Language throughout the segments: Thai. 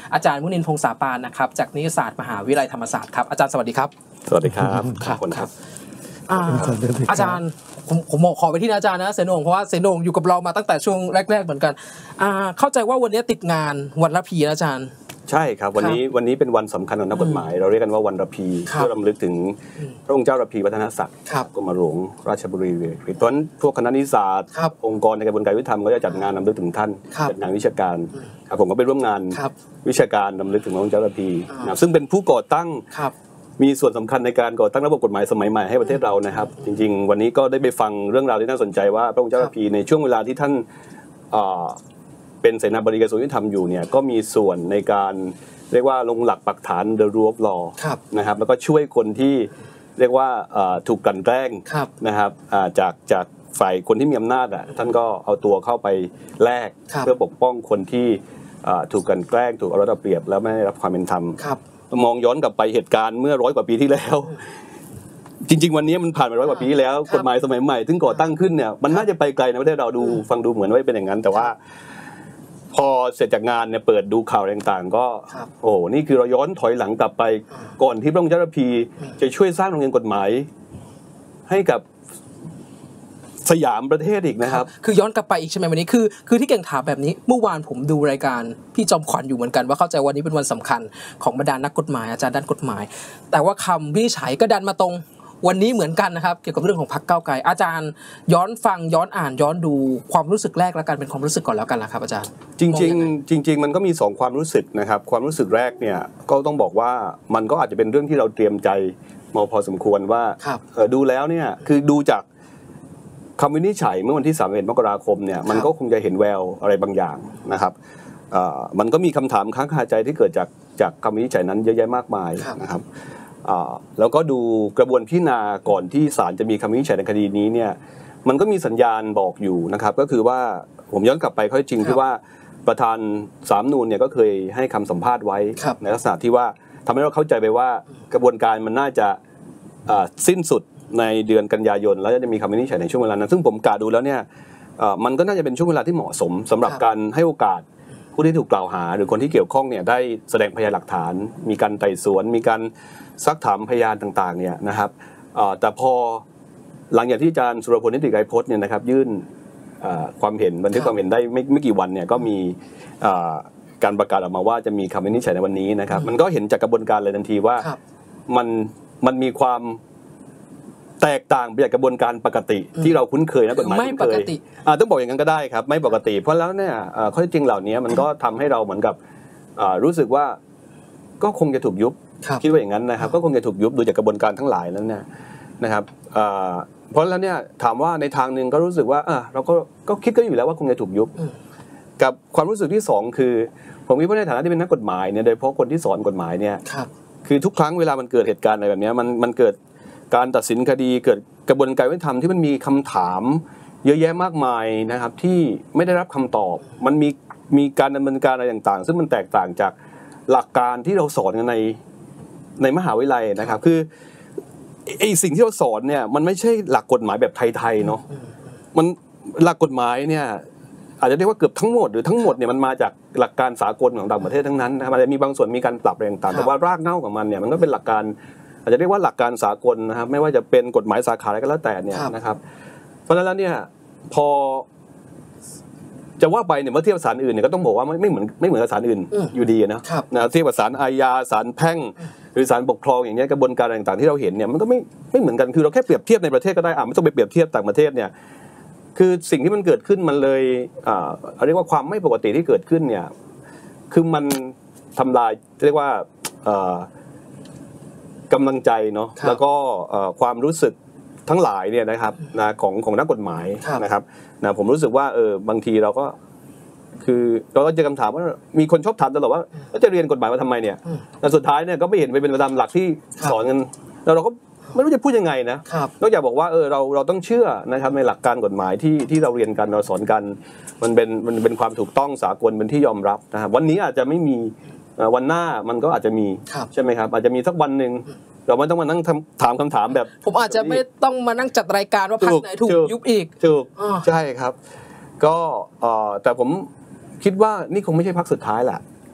อาจารย์มุนินทร์พงษาปานนะครับจากนิติศาสตร์มหาวิทยาลัยธรรมศาสตร์ครับอาจารย์สวัสดีครับสวัสดีครับขอบคุณครับอาจารย์ผมขอไปที่อาจารย์นะเสนงเพราะว่าเสนงอยู่กับเรามาตั้งแต่ช่วงแรกๆเหมือนกันเข้าใจว่าวันนี้ติดงานวันระพีอาจารย์ใช่ครับวันนี้เป็นวันสำคัญของนักกฎหมายเราเรียกกันว่าวันระพีเพื่อรำลึกถึงพระองค์เจ้าระพีวัฒนศักดิ์กรมหลวงราชบุรีเพราะฉะนั้นพวกคณะนิติศาสตร์องค์กรในกระบวนการยุติธรรมก็จะจัดงานรำลึกถึงท่านจัดงานวิชาการผมก็ไปร่วมงานวิชาการรำลึกถึงพระองค์เจ้าระพีซึ่งเป็นผู้ก่อตั้งมีส่วนสำคัญในการก่อตั้งระบบกฎหมายสมัยใหม่ให้ประเทศเรานะครับจริงๆวันนี้ก็ได้ไปฟังเรื่องราวที่น่าสนใจว่าพระองค์เจ้าระพีในช่วงเวลาที่ท่านเป็นเสนาบดีกระทรวงยุติธรรมอยู่เนี่ยก็มีส่วนในการเรียกว่าลงหลักปักฐาน The Rule of Law นะครับแล้วก็ช่วยคนที่เรียกว่าถูกกลั่นแกล้งนะครับจากฝ่ายคนที่มีอำนาจท่านก็เอาตัวเข้าไปแลกเพื่อปกป้องคนที่ถูกกลั่นแกล้งถูกเอารัดเอาเปรียบแล้วไม่ได้รับความเป็นธรรมมองย้อนกลับไปเหตุการณ์เมื่อ100 กว่าปีที่แล้วจริงๆวันนี้มันผ่านไป100 กว่าปีแล้วกฎหมายสมัยใหม่ซึ่งก่อตั้งขึ้นเนี่ยมันน่าจะไปไกลในประเทศเราฟังดูเหมือนว่าเป็นอย่างนั้นแต่ว่าพอเสร็จจากงานเนี่ยเปิดดูข่าวต่างๆก็โอ้นี่คือเราย้อนถอยหลังกลับไปก่อนที่พระองค์เจ้าระพีจะช่วยสร้างโรงเรียนกฎหมายให้กับสยามประเทศอีกนะครับคือย้อนกลับไปอีกใช่ไหมวันนี้คือที่เก่งถามแบบนี้เมื่อวานผมดูรายการพี่จอมขวัญอยู่เหมือนกันว่าเข้าใจวันนี้เป็นวันสำคัญของบรรดานักกฎหมายอาจารย์ด้านกฎหมายแต่ว่าคำวินิจฉัยก็ดันมาตรงวันนี้เหมือนกันนะครับเกี่ยวกับเรื่องของพรรคก้าวไกลอาจารย์ย้อนฟังย้อนอ่านย้อนดูความรู้สึกแรกแล้วกันเป็นความรู้สึกก่อนแล้วกันนะครับอาจารย์จริงมันก็มี2ความรู้สึกนะครับความรู้สึกแรกเนี่ยก็ต้องบอกว่ามันก็อาจจะเป็นเรื่องที่เราเตรียมใจมาพอสมควรว่าดูแล้วเนี่ยคือดูจากคำวินิจฉัยเมื่อวันที่31 มกราคมเนี่ยมันก็คงจะเห็นแววอะไรบางอย่างนะครับมันก็มีคำถามค้างคาใจที่เกิดจากคำวินิจฉัยนั้นเยอะแยะมากมายนะครับแล้วก็ดูกระบวนพิจารณาก่อนที่ศาลจะมีคำวินิจฉัยในคดีนี้เนี่ยมันก็มีสัญญาณบอกอยู่นะครับก็คือว่าผมย้อนกลับไปข้อจริงที่ว่าประธานศาลนูญเนี่ยก็เคยให้คำสัมภาษณ์ไว้ในลักษณะที่ว่าทำให้เราเข้าใจไปว่ากระบวนการมันน่าจะสิ้นสุดในเดือนกันยายนแล้วจะมีคำวินิจฉัยในช่วงเวลานั้นซึ่งผมกะดูแล้วเนี่ยมันก็น่าจะเป็นช่วงเวลาที่เหมาะสมสำหรับการให้โอกาสผู้ที่ถูกกล่าวหาหรือคนที่เกี่ยวข้องเนี่ยได้แสดงพยานหลักฐานมีการไต่สวนมีการซักถามพยานต่างๆเนี่ยนะครับแต่พอหลังจากที่อาจารย์สุรพลนิติไกรพจน์เนี่ยนะครับยื่นความเห็นบันทึกความเห็นได้ไม่กี่วันเนี่ยก็มีการประกาศออกมาว่าจะมีคำวินิจฉัยในวันนี้นะครับมันก็เห็นจากกระบวนการเลยทันทีว่ามันมีความแตกต่างไปจากกระบวนการปกติที่เราคุ้นเคยนะกฎหมายไม่ปกติต้องบอกอย่างนั้นก็ได้ครับไม่ปกติเพราะแล้วเนี่ยข้อเท็จจริงเหล่านี้มันก็ทำให้เราเหมือนกับรู้สึกว่าก็คงจะถูกยุบคิดว่าอย่างนั้นนะครับก็คงจะถูกยุบดูจากกระบวนการทั้งหลายแล้วเนี่ยนะครับเพราะแล้วเนี่ยถามว่าในทางนึงก็รู้สึกว่าเราก็คิดกันอยู่แล้วว่าคงจะถูกยุบกับความรู้สึกที่2คือผมคิดว่าในฐานะที่เป็นนักกฎหมายเนี่ยโดยเฉพาะคนที่สอนกฎหมายเนี่ยคือทุกครั้งเวลามันเกิดเหตุการณ์อะไรแบบนี้มันเกิดการตัดสินคดีเกิดกระบวนการยุติธรรมที่มันมีคำถามเยอะแยะมากมายนะครับที่ไม่ได้รับคำตอบมันมีการดำเนินการอะไรต่างๆซึ่งมันแตกต่างจากหลักการที่เราสอนกันในมหาวิทยาลัยนะครับคือไอ้สิ่งที่เราสอนเนี่ยมันไม่ใช่หลักกฎหมายแบบไทยๆเนาะมันหลักกฎหมายเนี่ยอาจจะเรียกว่าเกือบทั้งหมดหรือทั้งหมดเนี่ยมันมาจากหลักการสากลของต่างประเทศทั้งนั้นนะครับอาจจะมีบางส่วนมีการปรับอะไรต่างๆแต่ว่ารากเหง้าของมันเนี่ยมันก็เป็นหลักการอาจจะเรียกว่าหลักการสากลนะครับไม่ว่าจะเป็นกฎหมายสาขาอะไรก็แล้วแต่เนี่ยนะครับเพราะฉะนั้นเนี่ยพอจะว่าไปเนี่ยเมื่อเทียบศาลอื่นเนี่ยก็ต้องบอกว่าไม่เหมือนกับศาลอื่นอยู่ดีนะเทียบกับศาลอาญาศาลแพ่งหรือศาลปกครองอย่างเงี้ยกระบวนการต่างๆที่เราเห็นเนี่ยมันก็ไม่เหมือนกันคือเราแค่เปรียบเทียบในประเทศก็ได้ไม่ต้องไปเปรียบเทียบต่างประเทศเนี่ยคือสิ่งที่มันเกิดขึ้นมันเลยเรียกว่าความไม่ปกติที่เกิดขึ้นเนี่ยคือมันทำลายเรียกว่ากำลังใจเนาะแล้วก็ความรู้สึกทั้งหลายเนี่ยนะครับของนักกฎหมายนะครับผมรู้สึกว่าบางทีเราก็คือเราก็เจอคำถามว่ามีคนชอบถามตลอดว่าจะเรียนกฎหมายมาทำไมเนี่ยแต่สุดท้ายเนี่ยก็ไม่เห็นไปเป็นไปตามหลักที่สอนกันแล้วเราก็ไม่รู้จะพูดยังไงนะนอกจากบอกว่าเราต้องเชื่อนะครับในหลักการกฎหมายที่เราเรียนกันเราสอนกันมันเป็นความถูกต้องสากลเป็นที่ยอมรับนะครับวันนี้อาจจะไม่มีวันหน้ามันก็อาจจะมีใช่ไหมครับอาจจะมีสักวันนึงเราไม่ต้องมานั่งถามคำถามแบบผมอาจจะไม่ต้องมานั่งจัดรายการว่าพรรคไหนถูกยุบอีกถูกใช่ครับก็แต่ผมคิดว่านี่คงไม่ใช่พรรคสุดท้ายแหละ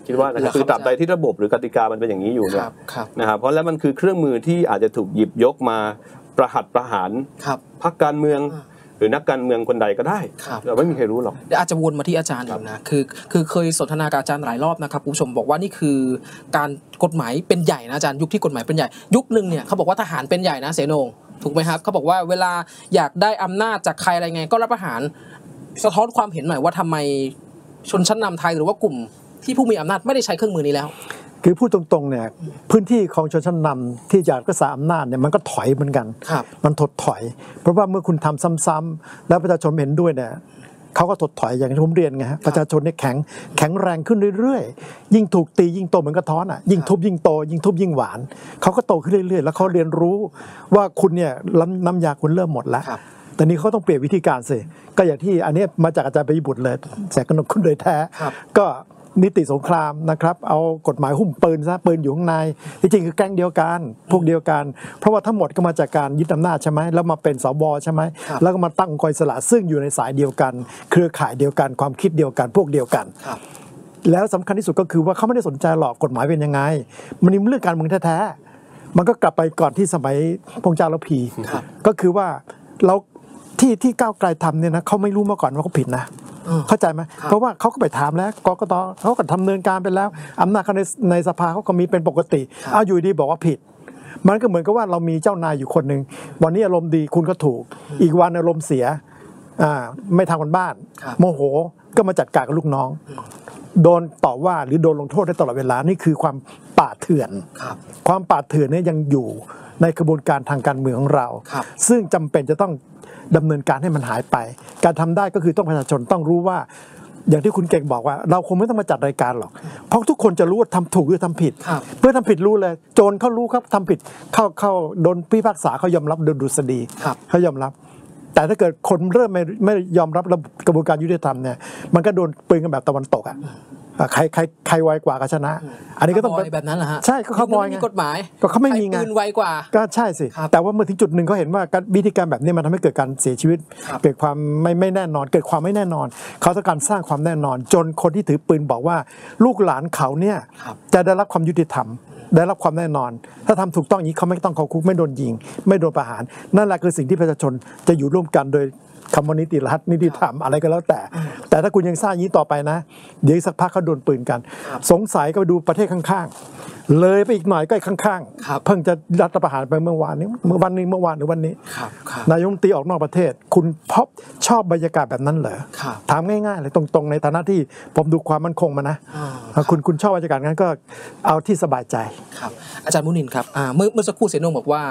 คิดว่านะครับคือตราบใดที่ระบบหรือกติกามันเป็นอย่างนี้อยู่เนี่ยนะครับเพราะแล้วมันคือเครื่องมือที่อาจจะถูกหยิบยกมาประหัตประหารพรรคการเมืองหรือนักการเมืองคนใดก็ได้เราไม่มีใครรู้หรอกเดี๋ยวอาจจะวนมาที่อาจารย์อยู่นะคือเคยสนทนากับอาจารย์หลายรอบนะครับคุณผู้ชมบอกว่านี่คือการกฎหมายเป็นใหญ่นะอาจารย์ยุคที่กฎหมายเป็นใหญ่ยุคนึงเนี่ยเขาบอกว่าทหารเป็นใหญ่นะเสนงถูกไหมครับเขาบอกว่าเวลาอยากได้อำนาจจากใครอะไรไงก็รับประหารสะท้อนความเห็นหน่อยว่าทำไมชนชั้นนำไทยหรือว่ากลุ่มที่ผู้มีอำนาจไม่ได้ใช้เครื่องมือนี้แล้วคือพูดตรงๆเนี่ยพื้นที่ของชนชั้นนำที่อยากรักษาอำนาจเนี่ยมันก็ถอยเหมือนกันมันถดถอยเพราะว่าเมื่อคุณทำซ้ำๆแล้วประชาชนเห็นด้วยเนี่ยเขาก็ถดถอยอย่างที่ผมเรียนไงฮะประชาชนเนี่ยแข็งแรงขึ้นเรื่อยๆยิ่งถูกตียิ่งโตเหมือนกระท้อนอ่ะยิ่งทุบยิ่งโตยิ่งทุบยิ่งหวานเขาก็โตขึ้นเรื่อยๆแล้วเขาเรียนรู้ว่าคุณเนี่ยน้ำยาคุณเริ่มหมดแล้วแต่นี้เขาต้องเปลี่ยนวิธีการสิก็อย่างที่อันนี้มาจากอาจารย์ปิยบุตรเลยแสงกนกคุณโดยแท้ก็นิติสงครามนะครับเอากฎหมายหุ้มปืนซะปืนอยู่ข้างในที่จริงคือแก๊งเดียวกันพวกเดียวกันเพราะว่าทั้งหมดก็มาจากการยึดอำนาจใช่ไหมแล้วมาเป็นสวใช่ไหมแล้วก็มาตั้งองค์กรอิสระซึ่งอยู่ในสายเดียวกันเครือข่ายเดียวกันความคิดเดียวกันพวกเดียวกันแล้วสำคัญที่สุดก็คือว่าเขาไม่ได้สนใจหรอกกฎหมายเป็นยังไงมันเป็นเรื่องการเมืองแท้ๆมันก็กลับไปก่อนที่สมัยพงษ์เจ้าระพีก็คือว่าเราที่ก้าวไกลทำเนี่ยนะเขาไม่รู้มาก่อนว่าเขาผิดนะเข้าใจไหมเพราะว่าเขาก็ไปถามแล้วกกตเขาก็ดำเนินการไปแล้วอำนาจเขาในสภาเขาก็มีเป็นปกติเอาอยู่ดีบอกว่าผิดมันก็เหมือนกับว่าเรามีเจ้านายอยู่คนหนึ่งวันนี้อารมณ์ดีคุณก็ถูกอีกวันอารมณ์เสียไม่ทำกันบ้านโมโหก็มาจัดการกับลูกน้องโดนต่อว่าหรือโดนลงโทษได้ตลอดเวลานี่คือความป่าเถื่อนความป่าเถื่อนนี่ยังอยู่ในกระบวนการทางการเมืองของเราซึ่งจำเป็นจะต้องดำเนินการให้มันหายไปการทำได้ก็คือต้องประชาชนต้องรู้ว่าอย่างที่คุณเก่งบอกว่าเราคงไม่ต้องมาจัดรายการหรอกเพราะทุกคนจะรู้ว่าทำถูกหรือทำผิดเมื่อทำผิดรู้เลยโจรเขารู้ครับทำผิดเข้าโดนพิพากษาเขายอมรับโดนดุษฎีเขายอมรับแต่ถ้าเกิดคนเริ่มไม่ยอมรับกระบวนการยุติธรรมเนี่ยมันก็โดนปืนกันแบบตะวันตกอ่ะใครไวกว่าก็ชนะอันนี้ก็ต้องแบบนั้นแหละฮะใช่ก็เขาบอยไงกฎหมายก็เขาไม่มีไงปืนไวกว่าก็ใช่สิแต่ว่าเมื่อถึงจุดหนึ่งเขาเห็นว่าวิธีการแบบนี้มันทำให้เกิดการเสียชีวิตเกิดความไม่แน่นอนเกิดความไม่แน่นอนเขาต้องการสร้างความแน่นอนจนคนที่ถือปืนบอกว่าลูกหลานเขาเนี่ยจะได้รับความยุติธรรมได้รับความแน่นอนถ้าทำถูกต้องอย่างนี้เขาไม่ต้องเข้าคุกไม่โดนยิงไม่โดนประหารนั่นแหละคือสิ่งที่ประชาชนจะอยู่ร่วมกันโดยคำว่านิติรัฐนิติธรรมอะไรก็แล้วแต่ถ้าคุณยังสร้างอย่างนี้ต่อไปนะเดี๋ยวสักพักเขาโดนปืนกันสงสัยก็ไปดูประเทศข้างๆเลยไปอีกหน่อยก็ข้างๆเพิ่งจะรัฐประหารไปเมื่อวานนี้เมื่อวานหรือวันนี้นายกรัฐมนตรีออกนอกประเทศคุณชอบบรรยากาศแบบนั้นเหรอถามง่ายๆเลยตรงๆในฐานะที่ผมดูความมั่นคงมานะคุณชอบบรรยากาศงั้นก็เอาที่สบายใจครับอาจารย์มุนินครับเมื่อสักครู่เสนงบอกว่า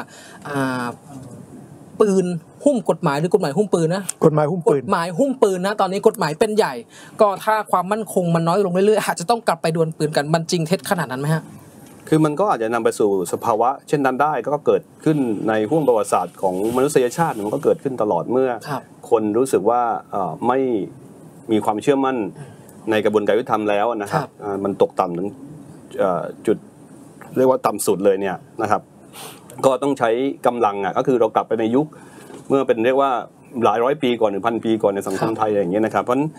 ปืนหุ้มกฎหมายหรือกฎหมายหุ้มปืนนะกฎหมายหุ้มปืนกฎหมายหุ้มปืนนะตอนนี้กฎหมายเป็นใหญ่ก็ถ้าความมั่นคงมันน้อยลงเรื่อยๆอาจจะต้องกลับไปดวลปืนกันมันจริงเท็จขนาดนั้นไหมฮะคือมันก็อาจจะนำไปสู่สภาวะเช่นนั้นได้ก็เกิดขึ้นในห้วงประวัติศาสตร์ของมนุษยชาติมันก็เกิดขึ้นตลอดเมื่อคนรู้สึกว่าไม่มีความเชื่อมั่นในกระบวนการยุติธรรมแล้วนะครับมันตกต่ำถึงจุดเรียกว่าต่ำสุดเลยเนี่ยนะครับก็ต้องใช้กำลังก็คือเรากลับไปในยุคเมื่อเป็นเรียกว่าหลายร้อยปีก่อนหรือ1,000 ปีก่อนในสังคมไทยอย่างเงี้ยนะครับเพราะฉะนั้น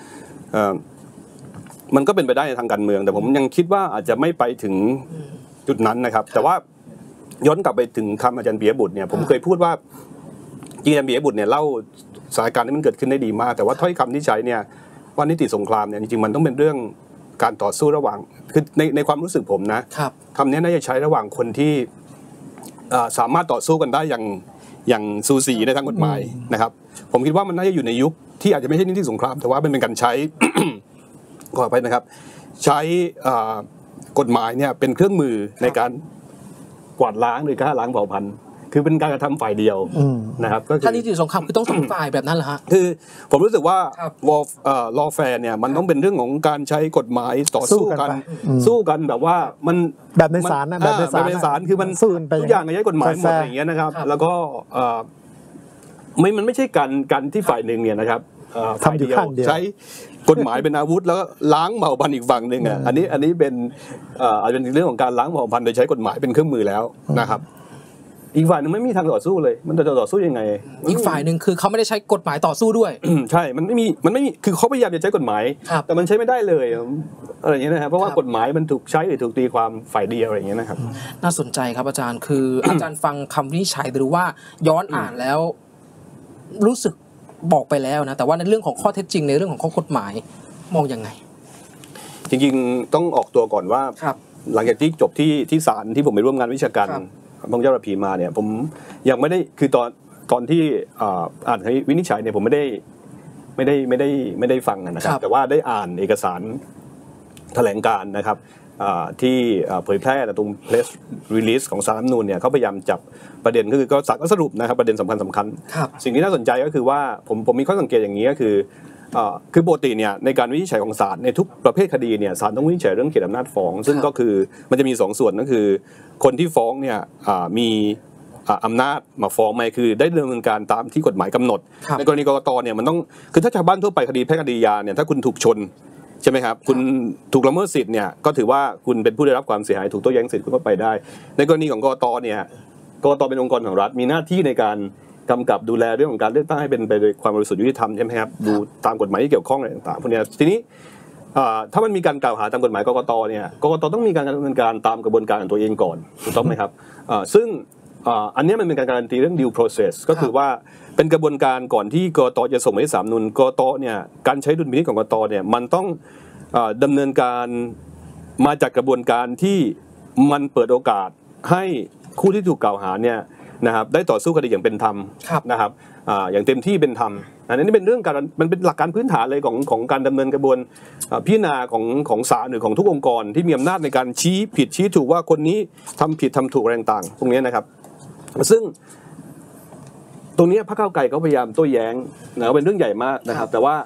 มันก็เป็นไปได้ในทางการเมืองแต่ผมยังคิดว่าอาจจะไม่ไปถึงจุดนั้นนะครับแต่ว่าย้อนกลับไปถึงคำอาจารย์ปิยบุตรเนี่ยผมเคยพูดว่าอาจารย์ปิยบุตรเนี่ยเล่าสถานการณ์ที่มันเกิดขึ้นได้ดีมากแต่ว่าถ้อยคำที่ใช้เนี่ยว่านิติสงครามเนี่ยจริงๆมันต้องเป็นเรื่องการต่อสู้ระหว่างคือในความรู้สึกผมนะคำนี้น่าจะใช้ระหว่างคนที่สามารถต่อสู้กันได้อย่างสูสีในทางกฎหมายนะครับผมคิดว่ามันน่าจะอยู่ในยุคที่อาจจะไม่ใช่นิติสงครามแต่ว่าเป็นการใช้ ขออภัยนะครับใช้กฎหมายเนี่ยเป็นเครื่องมือในการกวาดล้างหรือฆ่าล้างเผ่าพันธุ์คือเป็นการกระทำฝ่ายเดียวนะครับก็คือถ้านิติสงครามคือต้องสองฝ่ายแบบนั้นเหรอฮะคือผมรู้สึกว่าลอแฟร์เนี่ยมันต้องเป็นเรื่องของการใช้กฎหมายต่อสู้กันแบบว่ามันแบบในศาลนะแบบในศาลคือมันทุกอย่างใช้กฎหมายหมดอย่างเงี้ยนะครับแล้วก็มันไม่ใช่การที่ฝ่ายหนึ่งเนี่ยนะครับทำอยู่ข้างเดียวใช้กฎหมายเป็นอาวุธแล้วล้างเผ่าพันธุ์อีกฝั่งหนึ่งอันนี้เป็นอาจจะเป็นเรื่องของการล้างเผ่าพันธุ์โดยใช้กฎหมายเป็นเครื่องมือแล้วนะครับอีกฝ่ายหนึ่งไม่มีทางต่อสู้เลยมันจะต่อสู้ยังไงอีกฝ่ายหนึ่งคือเขาไม่ได้ใช้กฎหมายต่อสู้ด้วยใช่มันไม่มีคือเขาพยายามจะใช้กฎหมายแต่มันใช้ไม่ได้เลยอะไรอย่างเงี้ยนะครับเพราะว่ากฎหมายมันถูกใช้หรือถูกตีความฝ่ายเดียวอะไรอย่างเงี้ยนะครับน่าสนใจครับอาจารย์คือ อาจารย์ฟังคำวินิจฉัยหรือว่าย้อนอ่านแล้วรู้สึกบอกไปแล้วนะแต่ว่าในเรื่องของข้อเท็จจริงในเรื่องของข้อกฎหมายมองยังไงจริงๆต้องออกตัวก่อนว่าหลังจากที่จบที่ศาลที่ผมไปร่วมงานวิชาการพระเจ้าระพีมาเนี่ยผมยังไม่ได้คือตอนที่อ่านวินิจฉัยเนี่ยผมไม่ได้ฟังนะครับแต่ว่าได้อ่านเอกสารแถลงการนะครับที่เผยแพร่ตรง press release ของศาลรัฐธรรมนูญเนี่ยเขาพยายามจับประเด็นก็ศาลก็สรุปนะครับประเด็นสำคัญสิ่งที่น่าสนใจก็คือว่าผมมีข้อสังเกตอย่างนี้ก็คือปกติเนี่ยในการวินิจฉัยของศาลในทุกประเภทคดีเนี่ยศาลต้องวินิจฉัยเรื่องเขตอำนาจฟ้องซึ่งก็คือมันจะมี2ส่วนก็คือคนที่ฟ้องเนี่ยมีอำนาจมาฟ้องไหมคือได้ดำเนินการตามที่กฎหมายกำหนดในกรณีกกตเนี่ยมันต้องคือถ้าชาวบ้านทั่วไปคดีแพ่งคดียาเนี่ยถ้าคุณถูกชนใช่ไหมครับคุณถูกละเมิดสิทธิ์เนี่ยก็ถือว่าคุณเป็นผู้ได้รับความเสียหายถูกโต้แย้งสิทธิ์คุณก็ไปได้ในกรณีของกกตเนี่ยกกตเป็นองค์กรของรัฐมีหน้าที่ในการกำกับดูแลเรื่องของการเลือกตั้งให้เป็นไปโดยความบริสุทธิ์ยุติธรรมใช่ไหมครับดูตามกฎหมายที่เกี่ยวข้องอะไรต่างๆพวกนี้ทีนี้ถ้ามันมีการกล่าวหาตามกฎหมายกกตเนี่ยกกตต้องมีการดำเนินการตามกระบวนการของตัวเองก่อนถูกต้องไหมครับซึ่งอันนี้มันเป็นการการันตีเรื่อง due process ก็คือว่าเป็นกระบวนการก่อนที่กกตจะส่งไปที่ศาลรัฐธรรมนูญกกตเนี่ยการใช้ดุลพินิจของกกตเนี่ยมันต้องดำเนินการมาจากกระบวนการที่มันเปิดโอกาสให้คู่ที่ถูกกล่าวหาเนี่ยนะครับได้ต่อสู้คดีอย่างเป็นธรรมนะครับอย่างเต็มที่เป็นธรรมอันนี้เป็นเรื่องการมันเป็นหลักการพื้นฐานเลยของการดำเนินกระบวนพิจารณาของศาลหรือของทุกองค์กรที่มีอำนาจในการชี้ผิดชี้ถูกว่าคนนี้ทำผิดทำถูกอะไรต่างๆตรงนี้นะครับซึ่งตรงนี้พรรคก้าวไกลเขาพยายามโต้แย้งนะเป็นเรื่องใหญ่มากนะครับแต่ว่า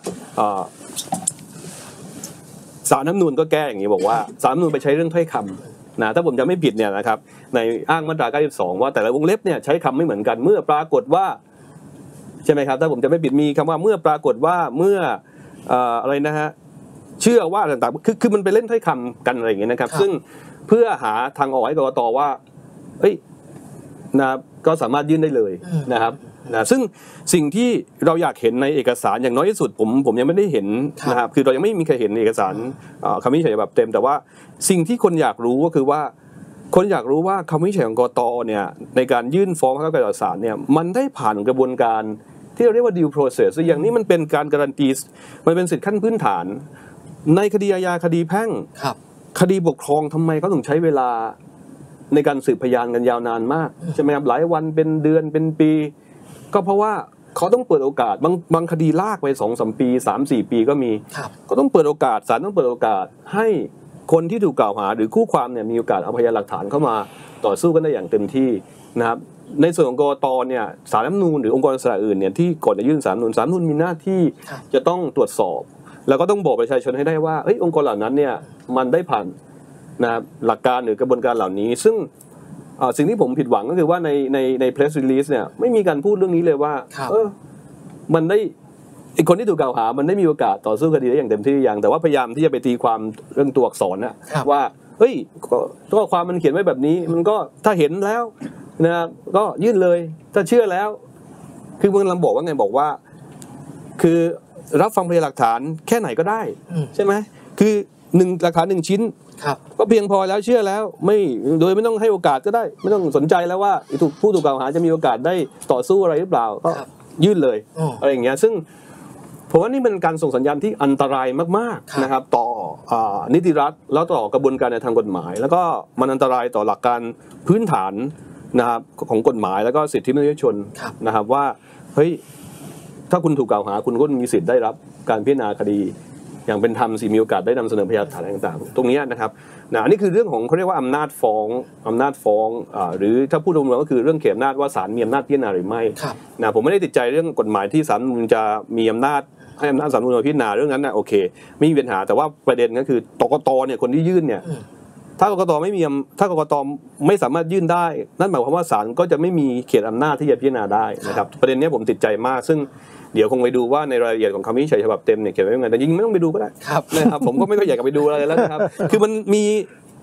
ศาลรัฐธรรมนูญก็แก้อย่างนี้บอกว่าศาลรัฐธรรมนูญไปใช้เรื่องถ้อยคำนะถ้าผมจำไม่ผิดเนี่ยนะครับในอ้างมาตรา92ว่าแต่ละวงเล็บเนี่ยใช้คำไม่เหมือนกันเมื่อปรากฏว่าใช่ไหมครับถ้าผมจำไม่ผิดมีคำว่าเมื่อปรากฏว่าเมื่ออะไรนะฮะเชื่อว่าต่างๆคือมันไปเล่นถ้อยคำกันอะไรอย่างเงี้ยนะครับซึ่งเพื่อหาทางออกให้กกตว่านะก็สามารถยื่นได้เลยนะครับนะซึ่งสิ่งที่เราอยากเห็นในเอกสารอย่างน้อยที่สุดผมยังไม่ได้เห็นนะครับคือเรายังไม่มีใครเห็นเอกสารคำวินิจฉัยฉบับเต็มแต่ว่าสิ่งที่คนอยากรู้ก็คือว่าคนอยากรู้ว่าคำวินิจฉัยของกกตเนี่ยในการยื่นฟ้องพรรคก้าวไกลต่อศาลเนี่ยมันได้ผ่านกระบวนการที่เราเรียกว่า due process อย่างนี้มันเป็นการการันตีมันเป็นสิทธิขั้นพื้นฐานในคดีอาญาคดีแพ่งคดีปกครองทำไมเขาต้องใช้เวลาในการสืบพยานกันยาวนานมากใช่ไหมครับหลายวันเป็นเดือนเป็นปีก็เพราะว่าเขาต้องเปิดโอกาสบางคดีลากไป 2-3 ปี 3-4 ปีก็มีก็ต้องเปิดโอกาสศาลต้องเปิดโอกาสให้คนที่ถูกกล่าวหาหรือคู่ความเนี่ยมีโอกาสเอาพยานหลักฐานเข้ามาต่อสู้กันได้อย่างเต็มที่นะครับในส่วนของกกตเนี่ยศาลรัฐธรรมนูญหรือองค์กรอิสระอื่นเนี่ยที่ก่อนจะยื่นศาลรัฐธรรมนูญมีหน้าที่จะต้องตรวจสอบแล้วก็ต้องบอกประชาชนให้ได้ว่าองค์กรเหล่านั้นเนี่ยมันได้ผ่านนะครับหลักการหรือกระบวนการเหล่านี้ซึ่งสิ่งที่ผมผิดหวังก็คือว่าใน press release เนี่ยไม่มีการพูดเรื่องนี้เลยว่ามันได้คนที่ถูกกล่าวหามันได้มีโอกาสต่อสู้คดีได้อย่างเต็มที่อย่างแต่ว่าพยายามที่จะไปตีความเรื่องตัวอักษรนะว่าตัวความมันเขียนไว้แบบนี้มันก็ถ้าเห็นแล้วนะครับก็ยื่นเลยถ้าเชื่อแล้วคือเมืองลำบอกว่าไงบอกว่าคือรับฟังพยานหลักฐานแค่ไหนก็ได้ใช่ไหมคือหลักฐาน1ชิ้นก็เพียงพอแล้วเชื่อแล้วไม่โดยไม่ต้องให้โอกาสก็ได้ไม่ต้องสนใจแล้วว่าผู้ถูกกล่าวหาจะมีโอกาสได้ต่อสู้อะไรหรือเปล่าก็ยื่นเลยอะไรอย่างเงี้ยซึ่งผมว่านี่เป็นการส่งสัญญาณที่อันตรายมากๆนะครับต่อนิติรัฐแล้วต่อกระบวนการในทางกฎหมายแล้วก็มันอันตรายต่อหลักการพื้นฐานนะครับของกฎหมายแล้วก็สิทธิมนุษยชนนะครับว่าเฮ้ยถ้าคุณถูกกล่าวหาคุณก็มีสิทธิ์ได้รับการพิจารณาคดีอย่างเป็นธรรมสิมีโอกาสได้นำเสนอพยานหลักฐานต่างๆตรงนี้นะครับอันนี้คือเรื่องของเขาเรียกว่าอำนาจฟ้องหรือถ้าพูดรวมๆก็คือเรื่องเขตอำนาจว่าศาลมีอำนาจพิจารณาหรือไม่ผมไม่ได้ติดใจเรื่องกฎหมายที่ศาลมันจะมีอำนาจให้อำนาจศาลมาพิจารณาเรื่องนั้นนะโอเคไม่มีปัญหาแต่ว่าประเด็นก็คือกกตเนี่ยคนที่ยื่นเนี่ยถ้ากกตถ้ากกตไม่สามารถยื่นได้นั่นหมายความว่าศาลก็จะไม่มีเขตอำนาจที่จะพิจารณาได้นะครับประเด็นนี้ผมติดใจมากซึ่งเดี๋ยวคงไปดูว่าในรายละเอียดของคำวินิจฉัยฉบับเต็มเนี่ยเขียนไว้ยังไงแต่จริงๆไม่ต้องไปดูก็ได้นะครับผมก็ไม่ค่อยอยากไปดูอะไรแล้วนะครับคือมันมี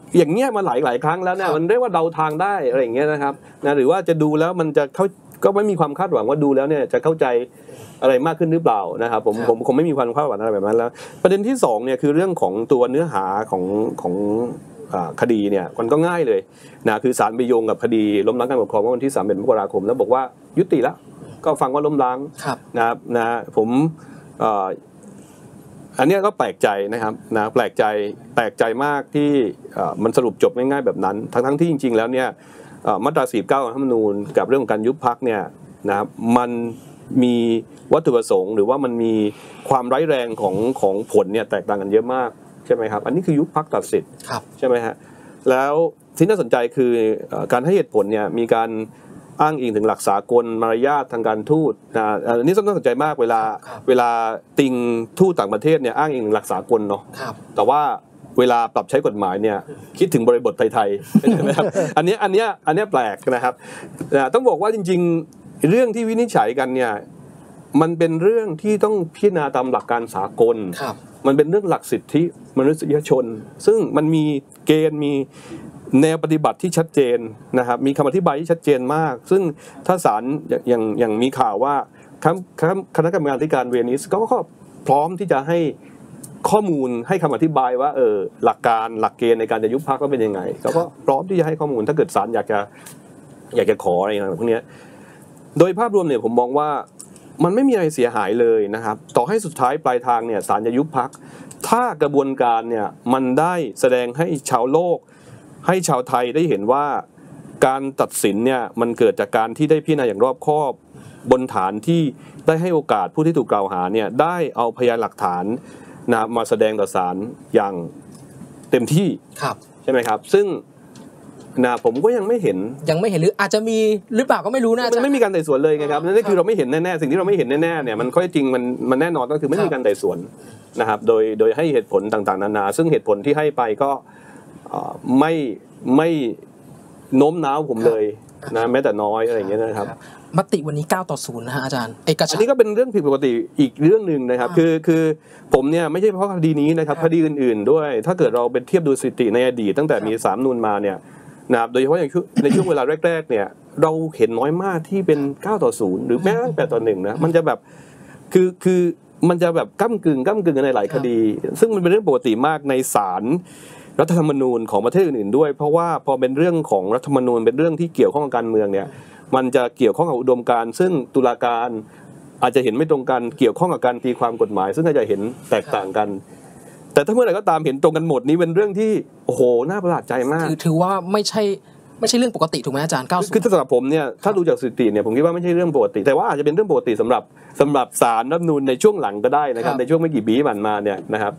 อย่างเงี้ยมาหลายครั้งแล้วเนี่ยมันเรียกว่าเดาทางได้อะไรอย่างเงี้ยนะครับนะหรือว่าจะดูแล้วมันจะเข้าก็ไม่มีความคาดหวังว่าดูแล้วเนี่ยจะเข้าใจอะไรมากขึ้นหรือเปล่านะครับผมคงไม่มีความคาดหวังอะไรแบบนั้นแล้วประเด็นที่2เนี่ยคือเรื่องของตัวเนื้อหาของคดีเนี่ยมันก็ง่ายเลยนะคือศาลไปโยงกับคดีล้มล้างการปกครองเมื่อวันที่31 มกราคมแล้วบอกว่ายุติแล้วก็ฟังว่าล้มล้างนะครับนะผมอันนี้ก็แปลกใจนะครับนะแปลกใจมากที่มันสรุปจบง่ายๆแบบนั้นทั้งที่จริงๆแล้วเนี่ยมาตรา 49 รัฐธรรมนูญกับเรื่องของการยุบพรรคเนี่ยนะครับมันมีวัตถุประสงค์หรือว่ามันมีความร้ายแรงของผลเนี่ยแตกต่างกันเยอะมากใช่ไหมครับอันนี้คือยุบพรรคตัดสิทธิ์ใช่ไหมฮะแล้วที่น่าสนใจคือการให้เหตุผลเนี่ยมีการอ้างอิงถึงหลักสากลมารยาททางการทูตอันนี้น่าสนใจมากเวลาติงทูตต่างประเทศเนี่ยอ้างอิงถึงหลักสากลเนาะแต่ว่าเวลาปรับใช้กฎหมายเนี่ยคิดถึงบริบทไทยๆใช่ไหมครับอันนี้แปลกนะครับต้องบอกว่าจริงๆเรื่องที่วินิจฉัยกันเนี่ยมันเป็นเรื่องที่ต้องพิจารณาตามหลักการสากลมันเป็นเรื่องหลักสิทธิมนุษยชนซึ่งมันมีเกณฑ์มีแนวปฏิบัติที่ชัดเจนนะครับมีคำอธิบายที่ชัดเจนมากซึ่งถ้าศาลอย่างมีข่าวว่าคณะกรรมการเวนิสก็พร้อมที่จะให้ข้อมูลให้คำอธิบายว่าหลักเกณฑ์ในการจะยุบพรรคก็เป็นยังไงเขาก็พร้อมที่จะให้ข้อมูลถ้าเกิดศาลอยากจะขออะไรอย่างพวกนี้โดยภาพรวมเนี่ยผมมองว่ามันไม่มีอะไรเสียหายเลยนะครับต่อให้สุดท้ายปลายทางเนี่ยศาลจะยุบพรรคถ้ากระบวนการเนี่ยมันได้แสดงให้ชาวโลกให้ชาวไทยได้เห็นว่าการตัดสินเนี่ยมันเกิดจากการที่ได้พิจารณาอย่างรอบคอบบนฐานที่ได้ให้โอกาสผู้ที่ถูกกล่าวหาเนี่ยได้เอาพยานหลักฐานนะมาแสดงต่อศาลอย่างเต็มที่ใช่ไหมครับซึ่งผมก็ยังไม่เห็นหรืออาจจะมีหรือเปล่าก็ไม่รู้นะมันไม่มีการไต่สวนเลยไงครับนั่นคือเราไม่เห็นแน่ๆสิ่งที่เราไม่เห็นแน่ๆเนี่ยมันข้อเท็จจริงมันแน่นอนก็คือไม่มีการไต่สวนนะครับโดยให้เหตุผลต่างๆนานาซึ่งเหตุผลที่ให้ไปก็ไม่โน้มน้าวผมเลยนะแม้แต่น้อยอะไรอย่างเงี้ยนะครับมติวันนี้9-0นะฮะอาจารย์อันนี้ก็เป็นเรื่องผิดปกติอีกเรื่องนึงนะครับคือผมเนี่ยไม่ใช่เฉพาะคดีนี้นะครับคดีอื่นๆด้วยถ้าเกิดเราไปเทียบดูสถิติในอดีตตั้งแต่มีสามนูนมาเนี่ยนะครับโดยเฉพาะอย่างในช่วงเวลาแรกๆเนี่ยเราเห็นน้อยมากที่เป็น9-0หรือแม้แต่8-1นะมันจะแบบคือมันจะแบบก้ำกึ่งกันในหลายคดีซึ่งมันเป็นเรื่องปกติมากในศาลรัฐธรรมนูญของประเทศอื่นๆด้วยเพราะว่าพอเป็นเรื่องของรัฐธรรมนูญเป็นเรื่องที่เกี่ยวข้องกับการเมืองเนี่ยมันจะเกี่ยวข้องกับอุดมการณ์ซึ่งตุลาการอาจจะเห็นไม่ตรงกันเกี่ยวข้องกับการตีความกฎหมายซึ่งอาจจะเห็นแตกต่างกันแต่ถ้าเมื่อไหร่ก็ตามเห็นตรงกันหมดนี้เป็นเรื่องที่โอ้โหน่าประหลาดใจมากถือว่าไม่ใช่เรื่องปกติถูกไหมอาจารย์90 คือสำหรับผมเนี่ยถ้าดูจากสถิติเนี่ยผมคิดว่าไม่ใช่เรื่องปกติแต่ว่าอาจจะเป็นเรื่องปกติสำหรับศาลรัฐธรรมนูญในช่วงหลังก็ได้นะครับในช่วงไม่กี่ปีผ่านมาเนี่ยนะครับ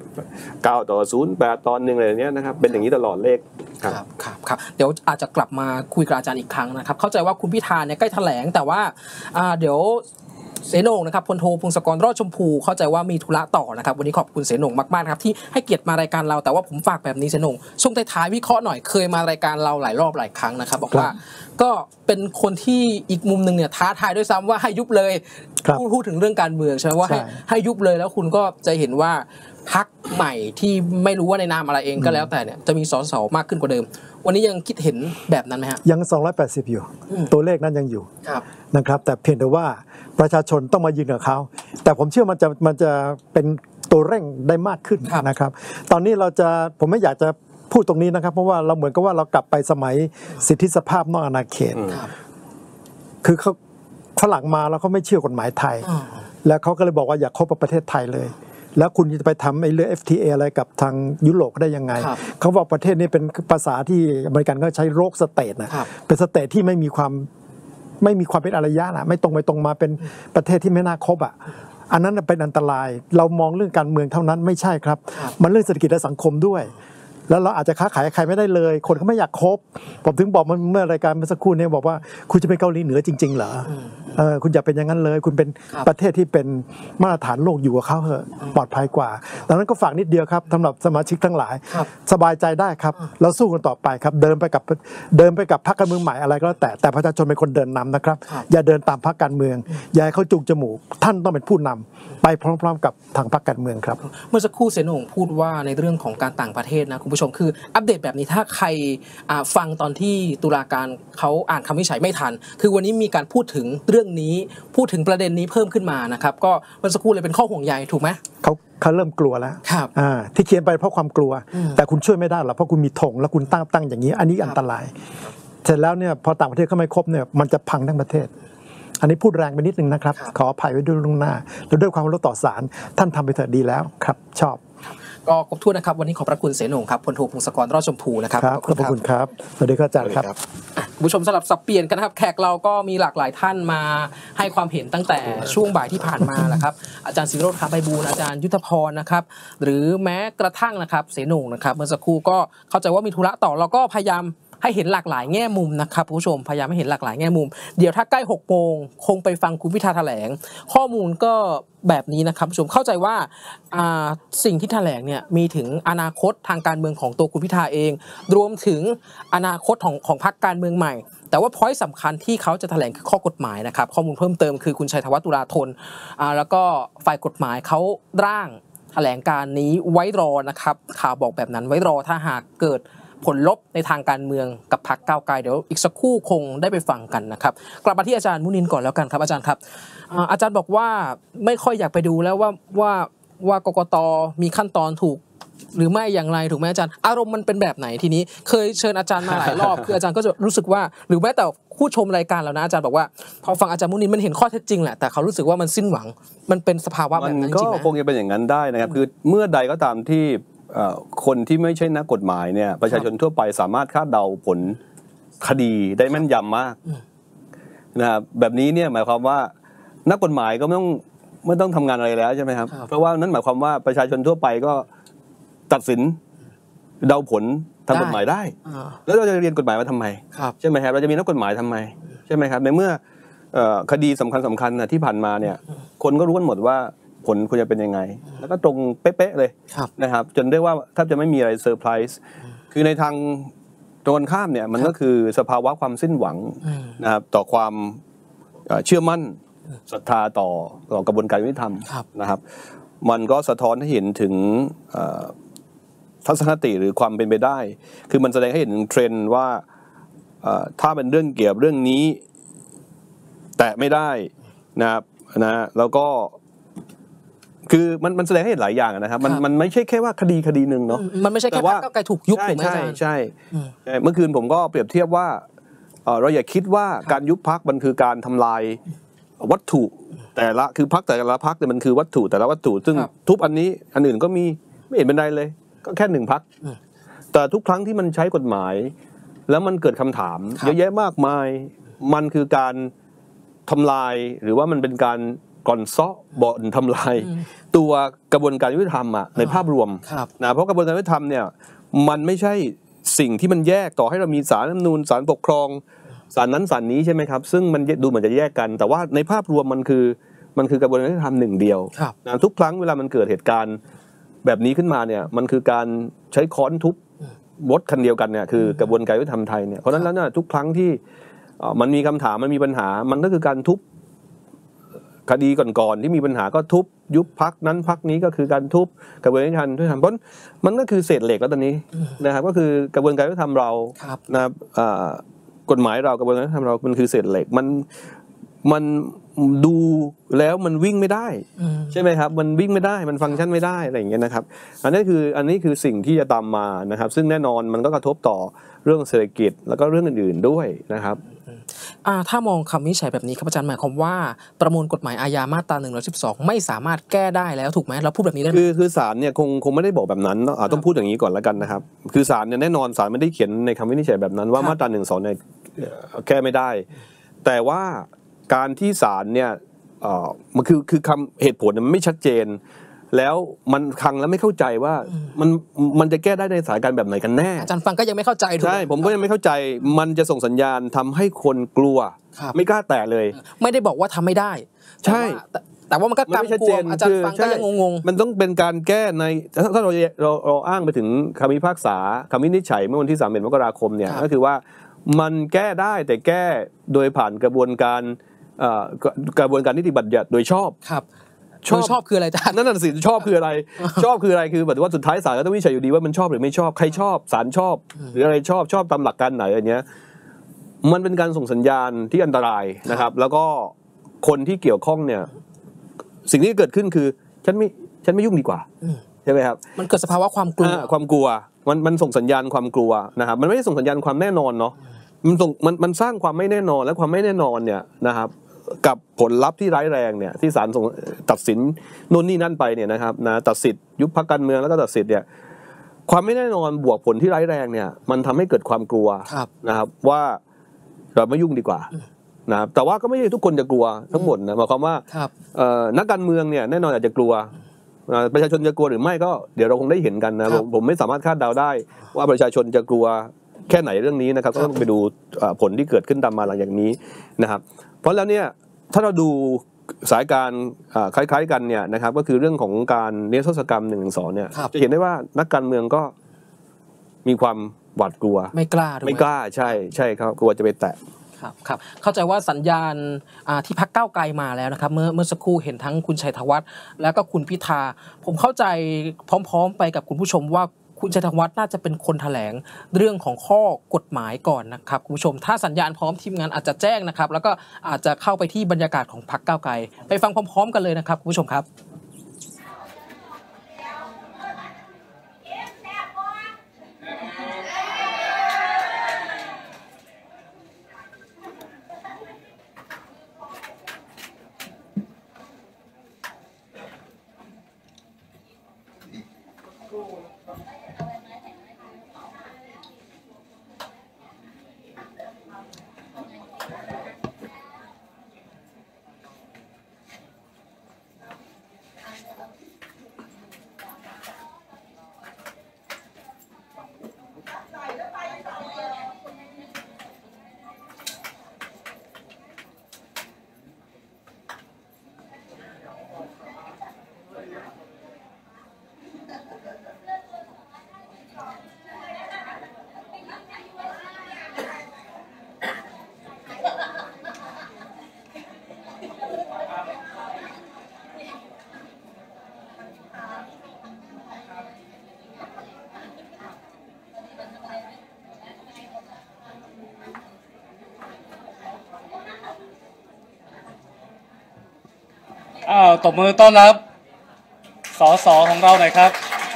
9-0 8-1อะไรอย่างเงี้ยนะครับเป็นอย่างนี้ตลอดเลขครับเดี๋ยวอาจจะกลับมาคุยกับอาจารย์อีกครั้งนะครับเข้าใจว่าคุณพิธาเนี่ยใกล้แถลงแต่ว่าเดี๋ยวเสนงนะครับพลโทพงศกรรอดชมพูเข้าใจว่ามีธุระต่อนะครับวันนี้ขอบคุณเสนงมากๆครับที่ให้เกียรติมารายการเราแต่ว่าผมฝากแบบนี้เสนงช่วงท้ายๆวิเคราะห์หน่อยเคยมารายการเราหลายรอบหลายครั้งนะครับบอกว่าก็เป็นคนที่อีกมุมนึงเนี่ยท้าทายด้วยซ้ำว่าให้ยุบเลยพูดถึงเรื่องการเมืองใช่ไหมว่าให้ยุบเลยแล้วคุณก็จะเห็นว่าพรรคใหม่ที่ไม่รู้ว่าในนามอะไรเองก็แล้วแต่เนี่ยจะมีสสมากขึ้นกว่าเดิมวันนี้ยังคิดเห็นแบบนั้นไหมฮะยัง280อยู่ตัวเลขนั้นยังอยู่นะครับแต่เพียงแต่ว่าประชาชนต้องมายืนกับเขาแต่ผมเชื่อมันจะเป็นตัวเร่งได้มากขึ้นนะครับตอนนี้ผมไม่อยากจะพูดตรงนี้นะครับเพราะว่าเราเหมือนกับว่าเรากลับไปสมัยสิทธิสภาพนอกอาณาเขตคือเขาฝรั่งมาแล้วเขาไม่เชื่อกฎหมายไทยแล้วเขาก็เลยบอกว่าอย่าคบกับประเทศไทยเลยแล้วคุณจะไปทำไอ้เรื่อง FTA อะไรกับทางยุโรปได้ยังไงเขาบอกประเทศนี้เป็นภาษาที่อเมริกันก็ใช้โรคสเตทนะเป็นสเตทที่ไม่มีความเป็นอารยะนะไม่ตรงไปตรงมาเป็นประเทศที่ไม่น่าคบอ่ะอันนั้นเป็นอันตรายเรามองเรื่องการเมืองเท่านั้นไม่ใช่ครับมันเรื่องเศรษฐกิจและสังคมด้วยแล้วเราอาจจะค้าขายใครไม่ได้เลยคนเขาไม่อยากคบผมถึงบอกเมื่อรายการเมื่อสักครู่นี้บอกว่าคุณจะเป็นเกาหลีเหนือจริงๆเหรอคุณอย่าเป็นอย่างนั้นเลยคุณเป็นประเทศที่เป็นมาตรฐานโลกอยู่กับเขาเถอะปลอดภัยกว่าดังนั้นก็ฝากนิดเดียวครับสำหรับสมาชิกทั้งหลายสบายใจได้ครับเราสู้กันต่อไปครับเดินไปกับพรรคการเมืองใหม่อะไรก็แล้วแต่ประชาชนเป็นคนเดินนำนะครับอย่าเดินตามพรรคการเมืองอย่าให้เขาจูงจมูกท่านต้องเป็นผู้นำไปพร้อมๆกับทางพรรคการเมืองครับเมื่อสักครู่เสนงพูดว่าในเรื่องของการต่างประเทศนะคุณผู้ชมผู้ชมคืออัปเดตแบบนี้ถ้าใครฟังตอนที่ตุลาการเขาอ่านคำวินิจฉัยไม่ทันคือวันนี้มีการพูดถึงเรื่องนี้พูดถึงประเด็นนี้เพิ่มขึ้นมานะครับก็เมื่อสักครู่เลยเป็นข้อห่วงใยถูกไหมเขาเริ่มกลัวแล้วที่เขียนไปเพราะความกลัวแต่คุณช่วยไม่ได้หรอกเพราะคุณมีธงแล้วคุณตั้งอย่างนี้อันนี้อันตรายเสร็จแล้วเนี่ยพอต่างประเทศเข้าไม่ครบเนี่ยมันจะพังทั้งประเทศอันนี้พูดแรงไปนิดนึงนะครับขออภัยไว้ด้วยล่วงหน้าแล้วด้วยความเคารพต่อศาลท่านทำไปเถิดดีแล้วครับชอบก็ครบถ้วนนะครับวันนี้ขอบพระคุณเสนงครับพลโทพงศกรรอดชมพูนะครับขอบคุณครับสวัสดีครับอาจารย์ครับคุณผู้ชมสลับสับเปลี่ยนกันนะครับแขกเราก็มีหลากหลายท่านมาให้ความเห็นตั้งแต่ช่วงบ่ายที่ผ่านมาแหละครับอาจารย์ศิโรจน์ค้าไพบูลย์อาจารย์ยุทธพรนะครับหรือแม้กระทั่งนะครับเสนงนะครับเมื่อสักครู่ก็เข้าใจว่ามีธุระต่อเราก็พยายามให้เห็นหลากหลายแง่มุมนะครับผู้ชมพยายามให้เห็นหลากหลายแง่มุมเดี๋ยวถ้าใกล้6 โมงคงไปฟังคุณพิธาแถลงข้อมูลก็แบบนี้นะครับผู้ชมเข้าใจว่าสิ่งที่แถลงเนี่ยมีถึงอนาคตทางการเมืองของตัวคุณพิธาเองรวมถึงอนาคตของพรรคการเมืองใหม่แต่ว่า point สำคัญที่เขาจะแถลงคือข้อกฎหมายนะครับข้อมูลเพิ่มเติมคือคุณชัยธวัฒน์ตุลาธนแล้วก็ฝ่ายกฎหมายเขาร่างแถลงการนี้ไว้รอนะครับข่าวบอกแบบนั้นไว้รอถ้าหากเกิดผลลบในทางการเมืองกับพรรคก้าวไกลเดี๋ยวอีกสักครู่คงได้ไปฟังกันนะครับกลับมาที่อาจารย์มุนินก่อนแล้วกันครับอาจารย์ครับอาจารย์บอกว่าไม่ค่อยอยากไปดูแล้วว่ากกต.มีขั้นตอนถูกหรือไม่อย่างไรถูกไหมอาจารย์อารมณ์มันเป็นแบบไหนทีนี้เคยเชิญอาจารย์มาหลายรอบ คืออาจารย์ก็จะรู้สึกว่าหรือแม้แต่ผู้ชมรายการแล้วนะอาจารย์บอกว่าพอฟังอาจารย์มุนินมันเห็นข้อเท็จจริงแหละแต่เขารู้สึกว่ามันสิ้นหวังมันเป็นสภาวะแบบนั้นจริงไหมก็คงจะเป็นอย่างนั้นได้นะครับคือเมื่อใดก็ตามที่คนที่ไม่ใช่นักกฎหมายเนี่ยประชาชนทั่วไปสามารถคาดเดาผลคดีได้แม่นยำมากนะครับแบบนี้เนี่ยหมายความว่านักกฎหมายก็ไม่ต้องทำงานอะไรแล้วใช่ไหมครับเพราะว่านั้นหมายความว่าประชาชนทั่วไปก็ตัดสินเดาผลทางกฎหมายได้แล้วเราจะเรียนกฎหมายมาทำไมใช่ไหมครับเราจะมีนักกฎหมายทำไมใช่ไหมครับในเมื่อคดีสำคัญที่ผ่านมาเนี่ยคนก็รู้กันหมดว่าผลควรจะเป็นยังไงแล้วก็ตรงเป๊ะๆเลยนะครับจนเรียกว่าแทบจะไม่มีอะไรเซอร์ไพรส์คือในทางตรงกันข้ามเนี่ยมันก็คือสภาวะความสิ้นหวังนะครับต่อความเชื่อมั่นศรัทธาต่อกระบวนการยุติธรรมนะครับมันก็สะท้อนให้เห็นถึงทัศนคติหรือความเป็นไปได้คือมันแสดงให้เห็นถึงเทรนด์ว่าถ้าเป็นเรื่องเกี่ยวกับเรื่องนี้แตะไม่ได้นะครับแล้วก็คือมันแสดงให้เห็นหลายอย่างนะครับมันไม่ใช่แค่ว่าคดีหนึ่งเนาะมันไม่ใช่แค่ว่าก้าวไกลถูกยุบถูกไหมอาจารย์ใช่เมื่อคืนผมก็เปรียบเทียบว่าเราอย่าคิดว่าการยุบพรรคมันคือการทำลายวัตถุแต่ละคือพรรคแต่ละพรรคเนี่ยมันคือวัตถุแต่ละวัตถุซึ่งทุบอันนี้อันอื่นก็มีไม่เห็นเป็นไรเลยก็แค่1 พรรคแต่ทุกครั้งที่มันใช้กฎหมายแล้วมันเกิดคำถามเยอะแยะมากมายมันคือการทำลายหรือว่ามันเป็นการก่อนซ้อบ่อนทำลายตัวกระบวนการยุติธรรมในภาพรวมนะเพราะกระบวนการยุติธรรมเนี่ยมันไม่ใช่สิ่งที่มันแยกต่อให้เรามีศาลรัฐธรรมนูญศาลปกครองศาลนั้นศาลนี้ใช่ไหมครับซึ่งมันดูเหมือนจะแยกกันแต่ว่าในภาพรวมมันคือกระบวนการยุติธรรมหนึ่งเดียวนะทุกครั้งเวลามันเกิดเหตุการณ์แบบนี้ขึ้นมาเนี่ยมันคือการใช้ค้อนทุบรถคันเดียวกันเนี่ยคือกระบวนการยุติธรรมไทยเนี่ยเพราะฉะนั้นแล้วเนี่ยทุกครั้งที่มันมีคำถามมันมีปัญหามันก็คือการทุบคดีก่อนๆที่มีปัญหาก็ทุบยุบพรรคนั้นพรรคนี้ก็คือการทุบกระบวนการยุติธรรมด้วยทำเพราะมันก็คือเศษเหล็กแล้วตอนนี้นะครับก็คือกระบวนการยุติธรรมเรานะครับกฎหมายเรากระบวนการยุติธรรมเรามันคือเศษเหล็กมันดูแล้วมันวิ่งไม่ได้ใช่ไหมครับมันวิ่งไม่ได้มันฟังก์ชันไม่ได้อะไรอย่างเงี้ยนะครับอันนี้คือสิ่งที่จะตามมานะครับซึ่งแน่นอนมันก็กระทบต่อเรื่องเศรษฐกิจแล้วก็เรื่องอื่นๆด้วยนะครับถ้ามองคำวินิจฉัยแบบนี้ครับอาจารย์หมายความว่าประมวลกฎหมายอาญามาตรา112ไม่สามารถแก้ได้แล้วถูกไหมเราพูดแบบนี้ได้ไหมคือศาลเนี่ยคงไม่ได้บอกแบบนั้นต้องพูดอย่างนี้ก่อนแล้วกันนะครับคือศาลเนี่ยแน่นอนศาลไม่ได้เขียนในคำวินิจฉัยแบบนั้นว่ามาตรา112เนี่ยแก้ไม่ได้แต่ว่าการที่ศาลเนี่ยมันคือคำเหตุผลมันไม่ชัดเจนแล้วมันฟังแล้วไม่เข้าใจว่ามันจะแก้ได้ในสถานการณ์แบบไหนกันแน่อาจารย์ฟังก็ยังไม่เข้าใจถูกไหมใช่ผมก็ยังไม่เข้าใจมันจะส่งสัญญาณทำให้คนกลัวไม่กล้าแตะเลยไม่ได้บอกว่าทำไม่ได้ใช่แต่ว่ามันก็กำกวมอาจารย์ฟังก็ยังงงมันต้องเป็นการแก้ในถ้าเราอ้างไปถึงคำพิพากษาคำวินิจฉัยเมื่อวันที่31 มกราคมเนี่ยก็คือว่ามันแก้ได้แต่แก้โดยผ่านกระบวนการนิติบัญญัติโดยชอบชอบคืออะไรจ๊ะนั่นน่ะสิชอบคืออะไร ชอบคืออะไรคือแบบว่าสุดท้ายศาลก็ต้องวินิจฉัยอยู่ดีว่ามันชอบหรือไม่ชอบใครชอบศาลชอบหรืออะไรชอบตามหลักการไหนอันเนี้ยมันเป็นการส่งสัญญาณที่อันตรายนะครับแล้วก็คนที่เกี่ยวข้องเนี่ยสิ่งที่เกิดขึ้นคือฉันไม่ยุ่งดีกว่าใช่ไหมครับมันเกิดสภาวะความกลัวมันส่งสัญญาณความกลัวนะครับมันไม่ได้ส่งสัญญาณความแน่นอนเนาะมันสร้างความไม่แน่นอนและความไม่แน่นอนเนี่ยนะครับกับผลลัพธ์ที่ร้ายแรงเนี่ยที่ศาลตัดสินโน่นนี่นั่นไปเนี่ยนะครับนะตัดสิทธิ์ยุบพรรคการเมืองแล้วก็ตัดสิทธิ์เนี่ยความไม่แน่นอนบวกผลที่ร้ายแรงเนี่ยมันทำให้เกิดความกลัวนะครับว่าเราไม่ยุ่งดีกว่านะครับแต่ว่าก็ไม่ใช่ทุกคนจะกลัวทั้งหมดนะหมายความว่านักการเมืองเนี่ยแน่นอนอาจจะกลัวประชาชนจะกลัวหรือไม่ก็เดี๋ยวเราคงได้เห็นกันนะผมไม่สามารถคาดเดาได้ว่าประชาชนจะกลัวแค่ไหนเรื่องนี้นะครับก็ต้องไปดูผลที่เกิดขึ้นตามมาหลังจากนี้นะครับเพราะแล้วเนี่ยถ้าเราดูสายการคล้ายๆกันเนี่ยนะครับก็คือเรื่องของการนิรโทษกรรม112เนี่ยจะเห็นได้ว่านักการเมืองก็มีความหวาดกลัวไม่กล้าใช่ครับกลัวจะไปแตะครับเข้าใจว่าสัญญาณที่พรรคก้าวไกลมาแล้วนะครับเมื่อสักครู่เห็นทั้งคุณชัยธวัฒน์แล้วก็คุณพิธาผมเข้าใจพร้อมๆไปกับคุณผู้ชมว่าคุณชัยธวัฒน์น่าจะเป็นคนแถลงเรื่องของข้อกฎหมายก่อนนะครับคุณผู้ชมถ้าสัญญาณพร้อมทีมงานอาจจะแจ้งนะครับแล้วก็อาจจะเข้าไปที่บรรยากาศของพรรคก้าวไกลไปฟังพร้อมๆกันเลยนะครับคุณผู้ชมครับตบมือต้อนรับสสของเราหน่อยครับ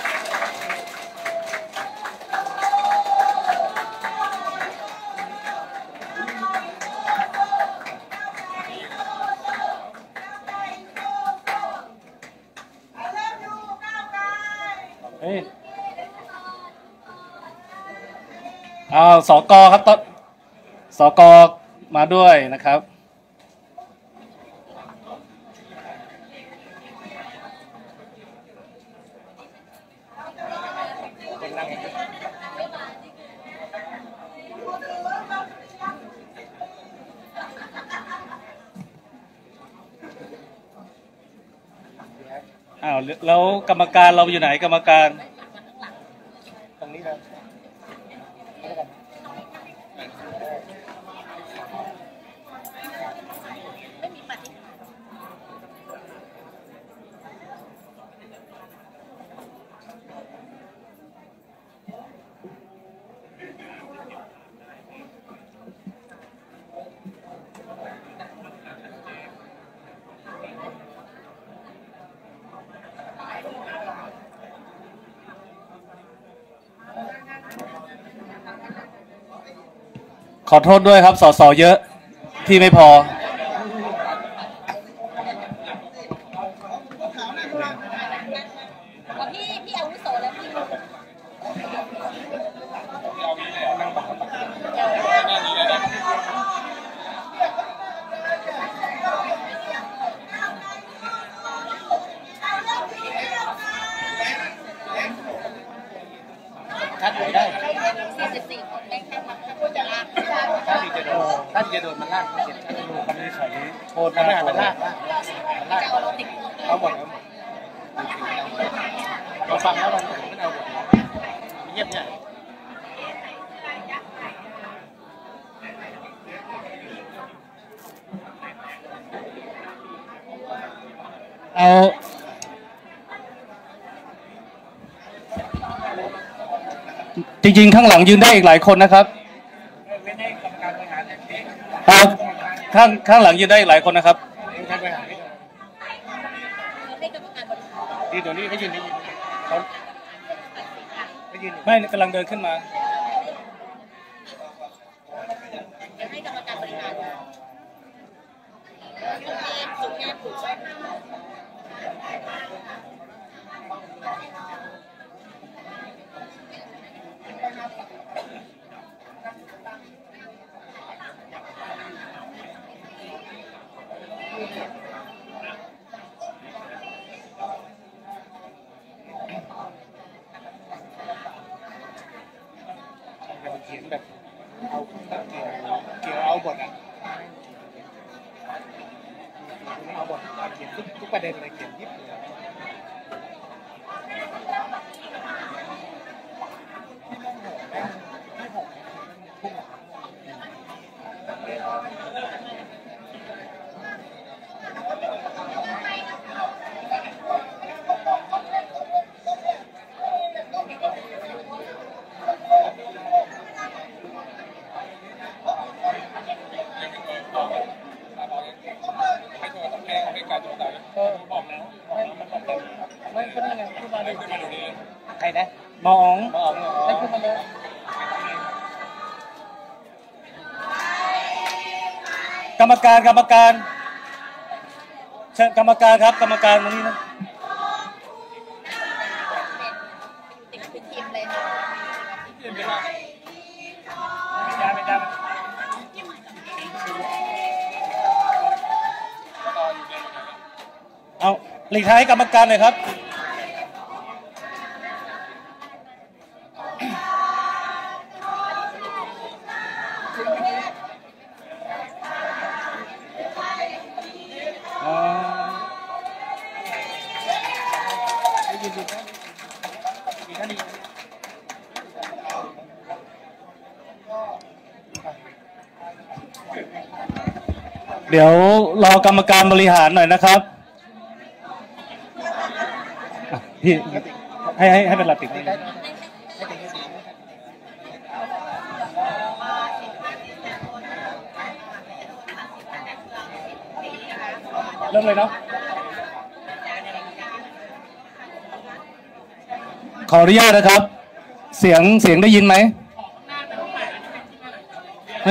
สกครับสกมาด้วยนะครับแล้วกรรมการเราอยู่ไหนกรรมการตรงนี้นะขอโทษด้วยครับสสเยอะที่ไม่พอพี่อาวุโสแล้วพี่คัดอยู่ได้ 44คนได้แค่นั้นจะลากถ้าจะโดนมันลากเสร็จถ้าจะดูคำวินิจฉัยโทษนะมันลากจะเอาเราติดเอาหมดเราฟังแล้วมันไม่เอาหมดเงียบเนี่ยเอาจริงๆข้างหลังยืนได้อีกหลายคนนะครับข้างหลังยืนได้อีกหลายคนนะครับให้กรรมการบริหารที่ตัวนี้เขายืนเขาไม่กำลังเดินขึ้นมาให้กรรมการบริหารสุดงานผูกไว้เขียนแบบเอาเกี่ยวเอาบทอ่ะเอาบทเขียนทุกประเด็นเลยเขียนยิบเลยใครนะมองให้ขึ้นมาเลยกรรมการเชิญกรรมการครับกรรมการมานี่นะติดเป็นทีมเลยเอาหลีกทางให้กรรมการหน่อยครับเดี๋ยวรอกรรมการบริหารหน่อยนะครับพี่ให้เป็นหลักติดเริ่มเลยเนาะขออนุญาตนะครับเสียงได้ยินไหมไม่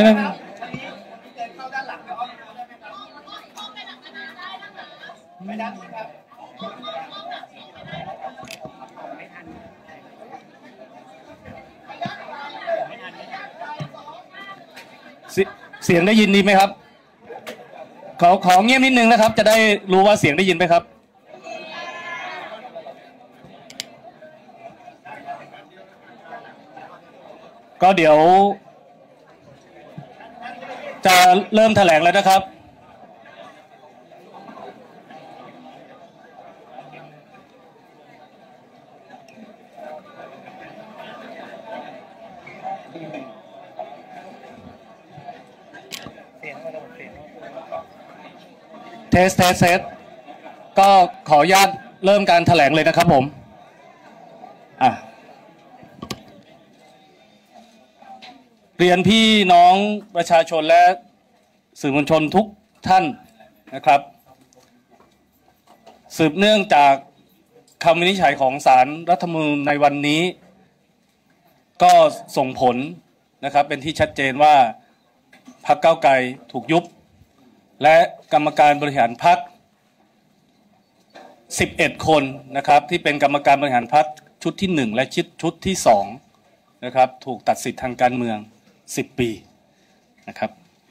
เสียงได้ยินดีไหมครับขอเงียบนิดนึงนะครับจะได้รู้ว่าเสียงได้ยินไหมครับก็เดี๋ยวจะเริ่มแถลงแล้วนะครับเทสก็ขออนุญาตเริ่มการแถลงเลยนะครับผมเรียนพี่น้องประชาชนและสื่อมวลชนทุกท่านนะครับสืบเนื่องจากคำวินิจฉัยของศาลรัฐธรรมนูญในวันนี้ก็ส่งผลนะครับเป็นที่ชัดเจนว่าพรรคก้าวไกลถูกยุบและกรรมการบริหารพรรค11 คนนะครับที่เป็นกรรมการบริหารพรรคชุดที่1และชุดที่2นะครับถูกตัดสิทธิ์ทางการเมือง10 ปีนะครับ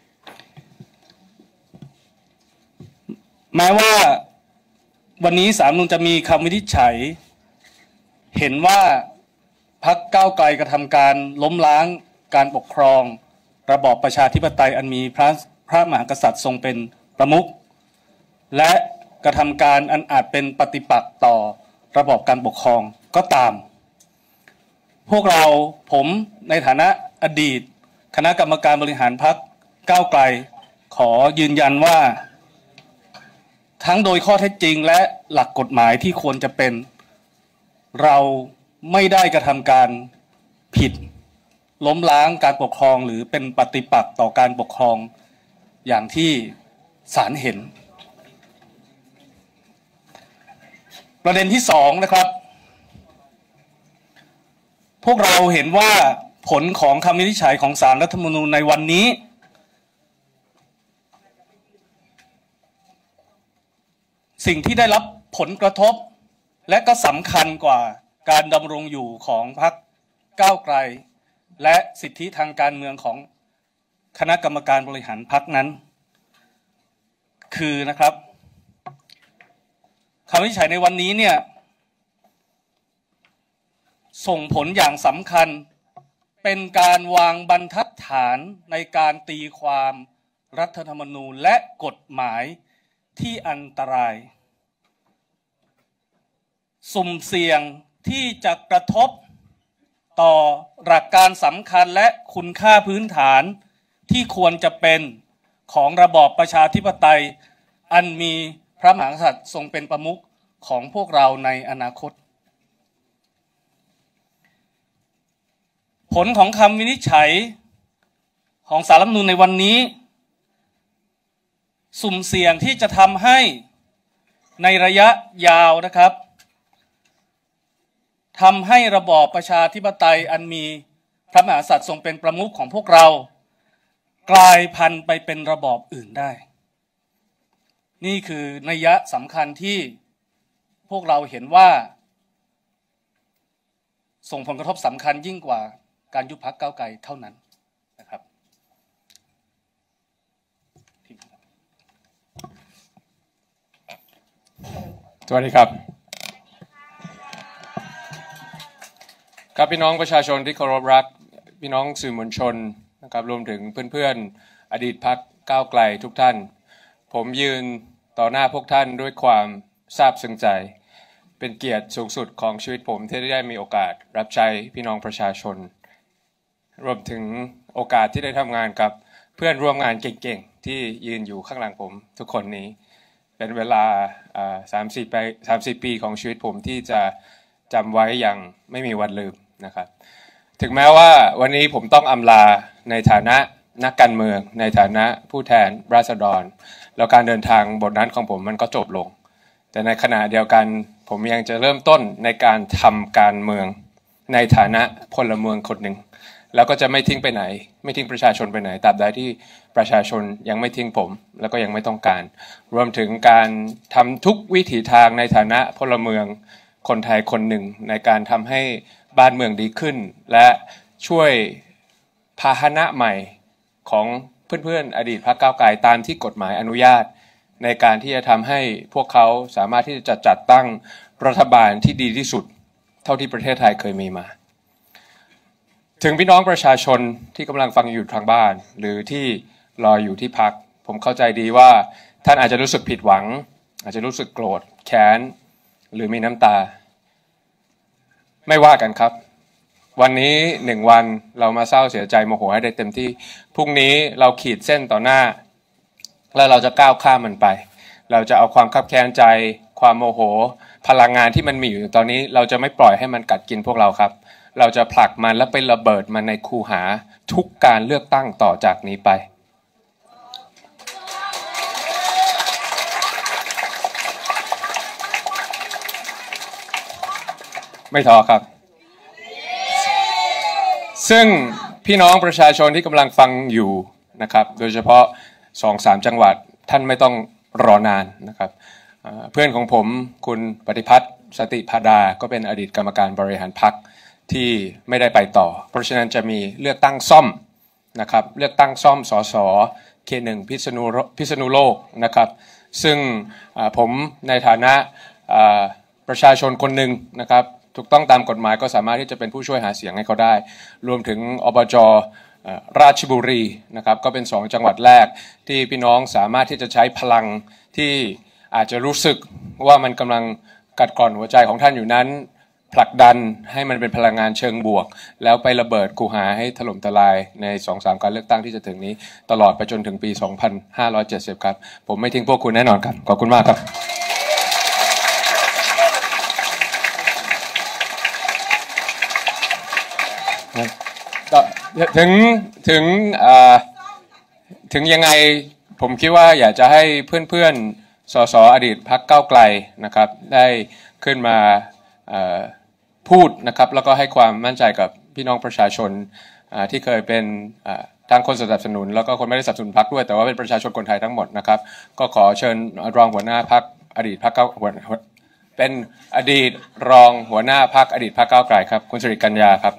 แม้ว่าวันนี้ศาลรัฐธรรมนูญจะมีคำวินิจฉัยเห็นว่าพรรคก้าวไกลกระทำการล้มล้างการปกครองระบอบประชาธิปไตยอันมีพระมหากษัตริย์ทรงเป็นประมุขและกระทำการอันอาจเป็นปฏิปักษ์ต่อระบอบการปกครองก็ตามพวกเราผมในฐานะอดีตคณะกรรมการบริหารพรรคก้าวไกลขอยืนยันว่าทั้งโดยข้อเท็จจริงและหลักกฎหมายที่ควรจะเป็นเราไม่ได้กระทำการผิดล้มล้างการปกครองหรือเป็นปฏิปักษ์ต่อการปกครองอย่างที่ศาลเห็นประเด็นที่สองนะครับพวกเราเห็นว่าผลของคำวินิจฉัยของศาลรัฐธรรมนูญในวันนี้สิ่งที่ได้รับผลกระทบและก็สำคัญกว่าการดำรงอยู่ของพรรคก้าวไกลและสิทธิทางการเมืองของคณะกรรมการบริหารพรรคนั้นคือนะครับคำวินิจฉัยในวันนี้เนี่ยส่งผลอย่างสำคัญเป็นการวางบรรทัดฐานในการตีความรัฐธรรมนูญและกฎหมายที่อันตรายสุ่มเสี่ยงที่จะกระทบต่อหลักการสำคัญและคุณค่าพื้นฐานที่ควรจะเป็นของระบอบประชาธิปไตยอันมีพระมหากษัตริย์ทรงเป็นประมุขของพวกเราในอนาคตผลของคำวินิจฉัยของศาลรัฐธรรมนูญในวันนี้สุ่มเสี่ยงที่จะทำให้ในระยะยาวนะครับทำให้ระบอบประชาธิปไตยอันมีพระมหากษัตริย์ทรงเป็นประมุขของพวกเรากลายพันธุ์ไปเป็นระบอบอื่นได้นี่คือนัยสำคัญที่พวกเราเห็นว่าส่งผลกระทบสำคัญยิ่งกว่าการยุบพรรคก้าวไกลเท่านั้นนะครับสวัสดีครับครับพี่น้องประชาชนที่เคารพรักพี่น้องสื่อมวลชนนะครับรวมถึงเพื่อนๆอดีตพรรคก้าวไกลทุกท่านผมยืนต่อหน้าพวกท่านด้วยความซาบซึ้งใจเป็นเกียรติสูงสุดของชีวิตผมที่ได้มีโอกาสรับใช้พี่น้องประชาชนรวมถึงโอกาสที่ได้ทำงานกับเพื่อนร่วมงานเก่งๆที่ยืนอยู่ข้างหลังผมทุกคนนี้เป็นเวลา30 ปีของชีวิตผมที่จะจำไว้อย่างไม่มีวันลืมนะครับถึงแม้ว่าวันนี้ผมต้องอำลาในฐานะนักการเมืองในฐานะผู้แทนราษฎรแล้วการเดินทางบทนั้นของผมมันก็จบลงแต่ในขณะเดียวกันผมยังจะเริ่มต้นในการทำการเมืองในฐานะพลเมืองคนหนึ่งแล้วก็จะไม่ทิ้งไปไหนไม่ทิ้งประชาชนไปไหนตราบใดที่ประชาชนยังไม่ทิ้งผมแล้วก็ยังไม่ต้องการรวมถึงการทำทุกวิถีทางในฐานะพลเมืองคนไทยคนหนึ่งในการทำให้บ้านเมืองดีขึ้นและช่วยพาหนะใหม่ของเพื่อนๆอดีตพรรคก้าวไกลตามที่กฎหมายอนุญาตในการที่จะทำให้พวกเขาสามารถที่จะจัดตั้งรัฐบาลที่ดีที่สุดเท่าที่ประเทศไทยเคยมีมาถึงพี่น้องประชาชนที่กำลังฟังอยู่ทางบ้านหรือที่รออยู่ที่พักผมเข้าใจดีว่าท่านอาจจะรู้สึกผิดหวังอาจจะรู้สึกโกรธแค้นหรือมีน้ำตาไม่ว่ากันครับวันนี้1 วันเรามาเศร้าเสียใจโมโหให้ได้เต็มที่พรุ่งนี้เราขีดเส้นต่อหน้าแล้วเราจะก้าวข้ามมันไปเราจะเอาความคับแค้นใจความโมโหพลังงานที่มันมีอยู่ตอนนี้เราจะไม่ปล่อยให้มันกัดกินพวกเราครับเราจะผลักมันและไประเบิดมันในคูหาทุกการเลือกตั้งต่อจากนี้ไปไม่ท้อครับซึ่งพี่น้องประชาชนที่กำลังฟังอยู่นะครับโดยเฉพาะ 2-3 จังหวัดท่านไม่ต้องรอนานนะครับเพื่อนของผมคุณปฏิพัฒน์สติพาดาก็เป็นอดีตกรรมการบริหารพรรคที่ไม่ได้ไปต่อเพราะฉะนั้นจะมีเลือกตั้งซ่อมนะครับเลือกตั้งซ่อมสสเขต 1พิษณุโลกนะครับซึ่งผมในฐานะประชาชนคนหนึ่งนะครับถูกต้องตามกฎหมายก็สามารถที่จะเป็นผู้ช่วยหาเสียงให้เขาได้รวมถึงอบจ.ราชบุรีนะครับก็เป็น2 จังหวัดแรกที่พี่น้องสามารถที่จะใช้พลังที่อาจจะรู้สึกว่ามันกำลังกัดกร่อนหัวใจของท่านอยู่นั้นผลักดันให้มันเป็นพลังงานเชิงบวกแล้วไประเบิดคูหาให้ถล่มทลายใน 2-3 การเลือกตั้งที่จะถึงนี้ตลอดไปจนถึงปี 2570 ครับผมไม่ทิ้งพวกคุณแน่นอนครับขอบคุณมากครับถึงถึงยังไงผมคิดว่าอยากจะให้เพื่อนๆสสอดีตพรรคก้าวไกลนะครับได้ขึ้นมาพูดนะครับแล้วก็ให้ความมั่นใจกับพี่น้องประชาชนที่เคยเป็นทั้งคนสนับสนุนแล้วก็คนไม่ได้สนับสนุนพรรคด้วยแต่ว่าเป็นประชาชนคนไทยทั้งหมดนะครับก็ขอเชิญรองหัวหน้าพรรคอดีตพรรคเป็นอดีตรองหัวหน้าพรรคอดีตพรรคก้าวไกลครับคุณสิริกัญญาครับ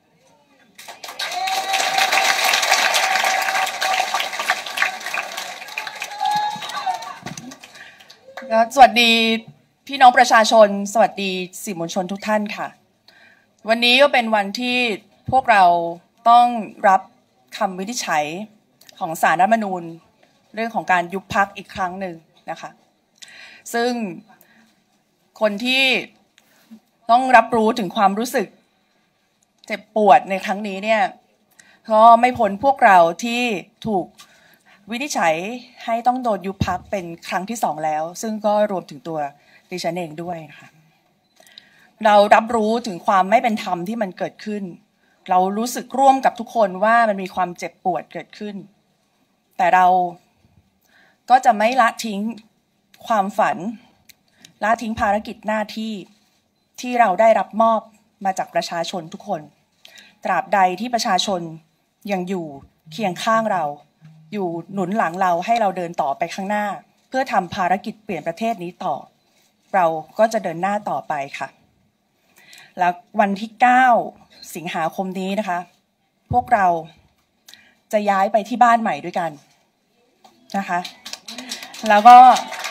สวัสดีพี่น้องประชาชนสวัสดีสื่อมวลชนทุกท่านค่ะวันนี้ก็เป็นวันที่พวกเราต้องรับคำวินิจฉัยของศาลรัฐธรรมนูญเรื่องของการยุบพรรคอีกครั้งหนึ่งนะคะซึ่งคนที่ต้องรับรู้ถึงความรู้สึกเจ็บปวดในครั้งนี้เนี่ยก็ไม่พ้นพวกเราที่ถูกวินิจฉัยให้ต้องโดนยุบพรรคเป็นครั้งที่2แล้วซึ่งก็รวมถึงตัวดิฉันเองด้วยนะคะเรารับรู้ถึงความไม่เป็นธรรมที่มันเกิดขึ้นเรารู้สึกร่วมกับทุกคนว่ามันมีความเจ็บปวดเกิดขึ้นแต่เราก็จะไม่ละทิ้งความฝันละทิ้งภารกิจหน้าที่ที่เราได้รับมอบมาจากประชาชนทุกคนตราบใดที่ประชาชนยังอยู่เคียงข้างเราอยู่หนุนหลังเราให้เราเดินต่อไปข้างหน้าเพื่อทำภารกิจเปลี่ยนประเทศนี้ต่อเราก็จะเดินหน้าต่อไปค่ะแล้ววันที่9สิงหาคมนี้นะคะพวกเราจะย้ายไปที่บ้านใหม่ด้วยกันนะคะแล้วก็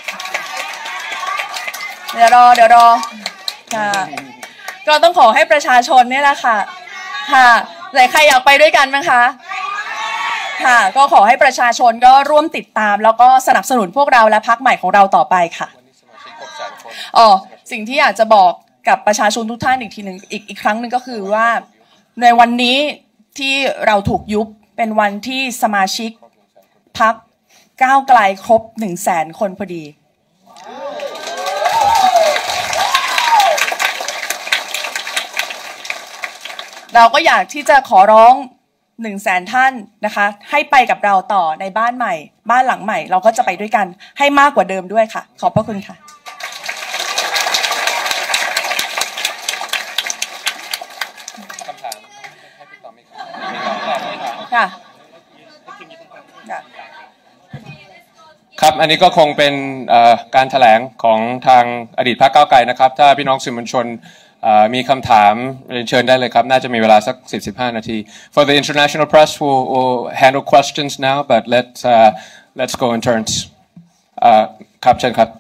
เดี๋ยวรอค่ะก็ต้องขอให้ประชาชนเนี่ยแหละค่ะแต่ใครอยากไปด้วยกันไหมคะค่ะก็ขอให้ประชาชนก็ร่วมติดตามแล้วก็สนับสนุนพวกเราและพรรคใหม่ของเราต่อไปค่ะสิ่งที่อยากจะบอกกับประชาชนทุกท่านอีกทีหนึ่งอีกครั้งหนึ่งก็คือว่าในวันนี้ที่เราถูกยุบเป็นวันที่สมาชิกพรรคก้าวไกลครบ 100,000 คนพอดีเราก็อยากที่จะขอร้อง100,000 ท่านนะคะให้ไปกับเราต่อในบ้านใหม่บ้านหลังใหม่เราก็จะไปด้วยกันให้มากกว่าเดิมด้วยค่ะขอบพระคุณค่ะคำถามให้พี่ตอบไหมครับครับอันนี้ก็คงเป็นการแถลงของทางอดีตพรรคก้าวไกลนะครับถ้าพี่น้องสื่อมวลชนมีคำถามเรียนเชิญได้เลยครับน่าจะมีเวลาสัก10-15 นาที For the international press we'll handle questions now but let's go in turns ครับเชิญครับ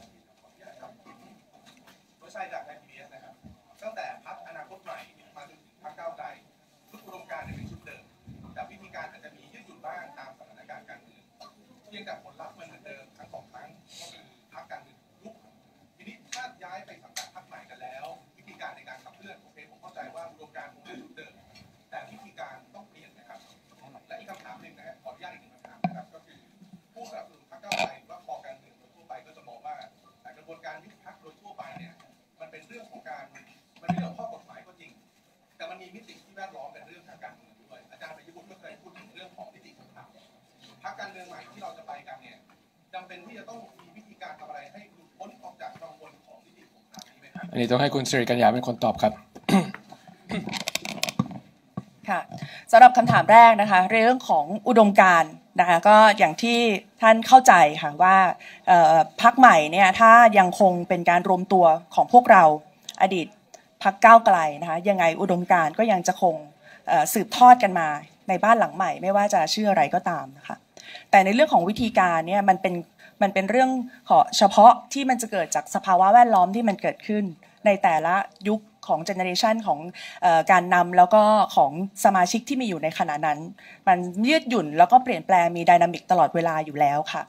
อันนี้ต้องให้คุณสิริกัญญาเป็นคนตอบครับค่ะสำหรับคำถามแรกนะคะเรื่องของอุดมการณ์นะคะก็อย่างที่ท่านเข้าใจค่ะว่าพรรคใหม่เนี่ยถ้ายังคงเป็นการรวมตัวของพวกเราอดีตพรรคก้าวไกลนะคะยังไงอุดมการณ์ก็ยังจะคงสืบทอดกันมาในบ้านหลังใหม่ไม่ว่าจะชื่ออะไรก็ตามนะคะแต่ในเรื่องของวิธีการเนี่ยมันเป็นเรื่องเฉพาะที่มันจะเกิดจากสภาวะแวดล้อมที่มันเกิดขึ้นในแต่ละยุคของเจเนอเรชันของการนำแล้วก็ของสมาชิกที่มีอยู่ในขณะนั้นมันยืดหยุ่นแล้วก็เปลี่ยนแปลงมีไดนามิกตลอดเวลาอยู่แล้วค่ะ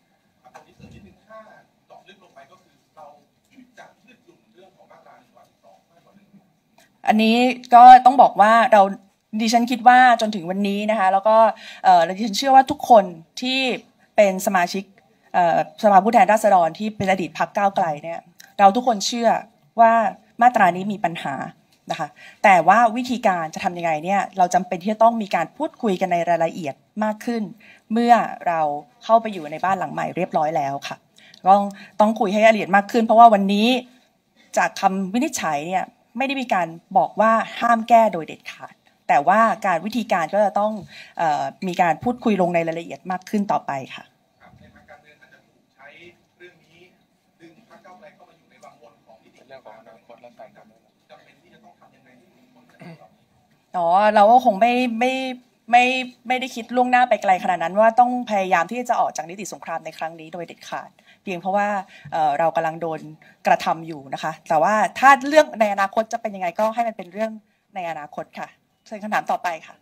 อันนี้ก็ต้องบอกว่าดิฉันคิดว่าจนถึงวันนี้นะคะแล้วก็ดิฉันเชื่อว่าทุกคนที่เป็นสมาชิกสภาผู้แทนราษฎรที่เป็นอดีตพรรคก้าวไกลเนี่ยเราทุกคนเชื่อว่ามาตรานี้มีปัญหานะคะแต่ว่าวิธีการจะทำยังไงเนี่ยเราจำเป็นที่จะต้องมีการพูดคุยกันในรายละเอียดมากขึ้นเมื่อเราเข้าไปอยู่ในบ้านหลังใหม่เรียบร้อยแล้วค่ะต้องคุยให้ละเอียดมากขึ้นเพราะว่าวันนี้จากคำวินิจฉัยเนี่ยไม่ได้มีการบอกว่าห้ามแก้โดยเด็ดขาดแต่ว่าการวิธีการก็จะต้องมีการพูดคุยลงในรายละเอียดมากขึ้นต่อไปค่ะในทางการเมืองอาจจะถูกใช้เรื่องนี้ดึงพรรคก้าวไกลเข้ามาอยู่ในวังวนของนิติเรื่องของอนาคตและการเมืองจำเป็นที่จะต้องทำยังไงอ๋อเราก็คงไม่ได้คิดล่วงหน้าไปไกลขนาดนั้นว่าต้องพยายามที่จะออกจากนิติสงครามในครั้งนี้โดยเด็ดขาดเพียงเพราะว่าเรากำลังโดนกระทำอยู่นะคะแต่ว่าถ้าเรื่องในอนาคตจะเป็นยังไงก็ให้มันเป็นเรื่องในอนาคตค่ะเชิญคำถามต่อไปค่ะ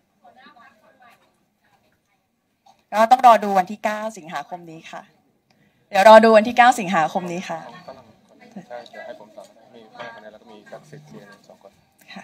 ก็ต้องรอดูวันที่9สิงหาคมนี้ค่ะเดี๋ยวรอดูวันที่9สิงหาคมนี้ค่ะเดี๋ยวให้ผมตอบมีแม่คนนี้แล้วก็มีกับสิทธิ์เรียน2 คนค่ะ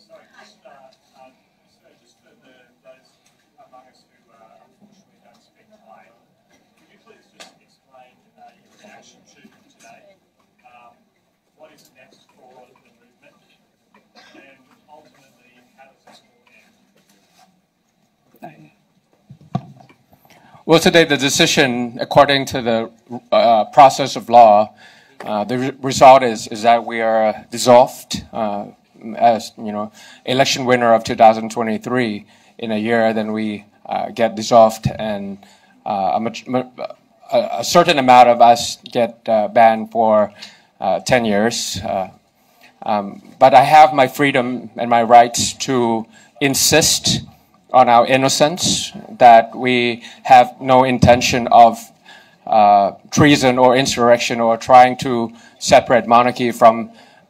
Well, today the decision, according to the process of law, the result is that we are dissolved as election winner of 2023 in a year. Then we get dissolved, and a certain amount of us get banned for 10 years. But I have my freedom and my rights to insist on our innocence, that we have no intention of treason or insurrection or trying to separate monarchy from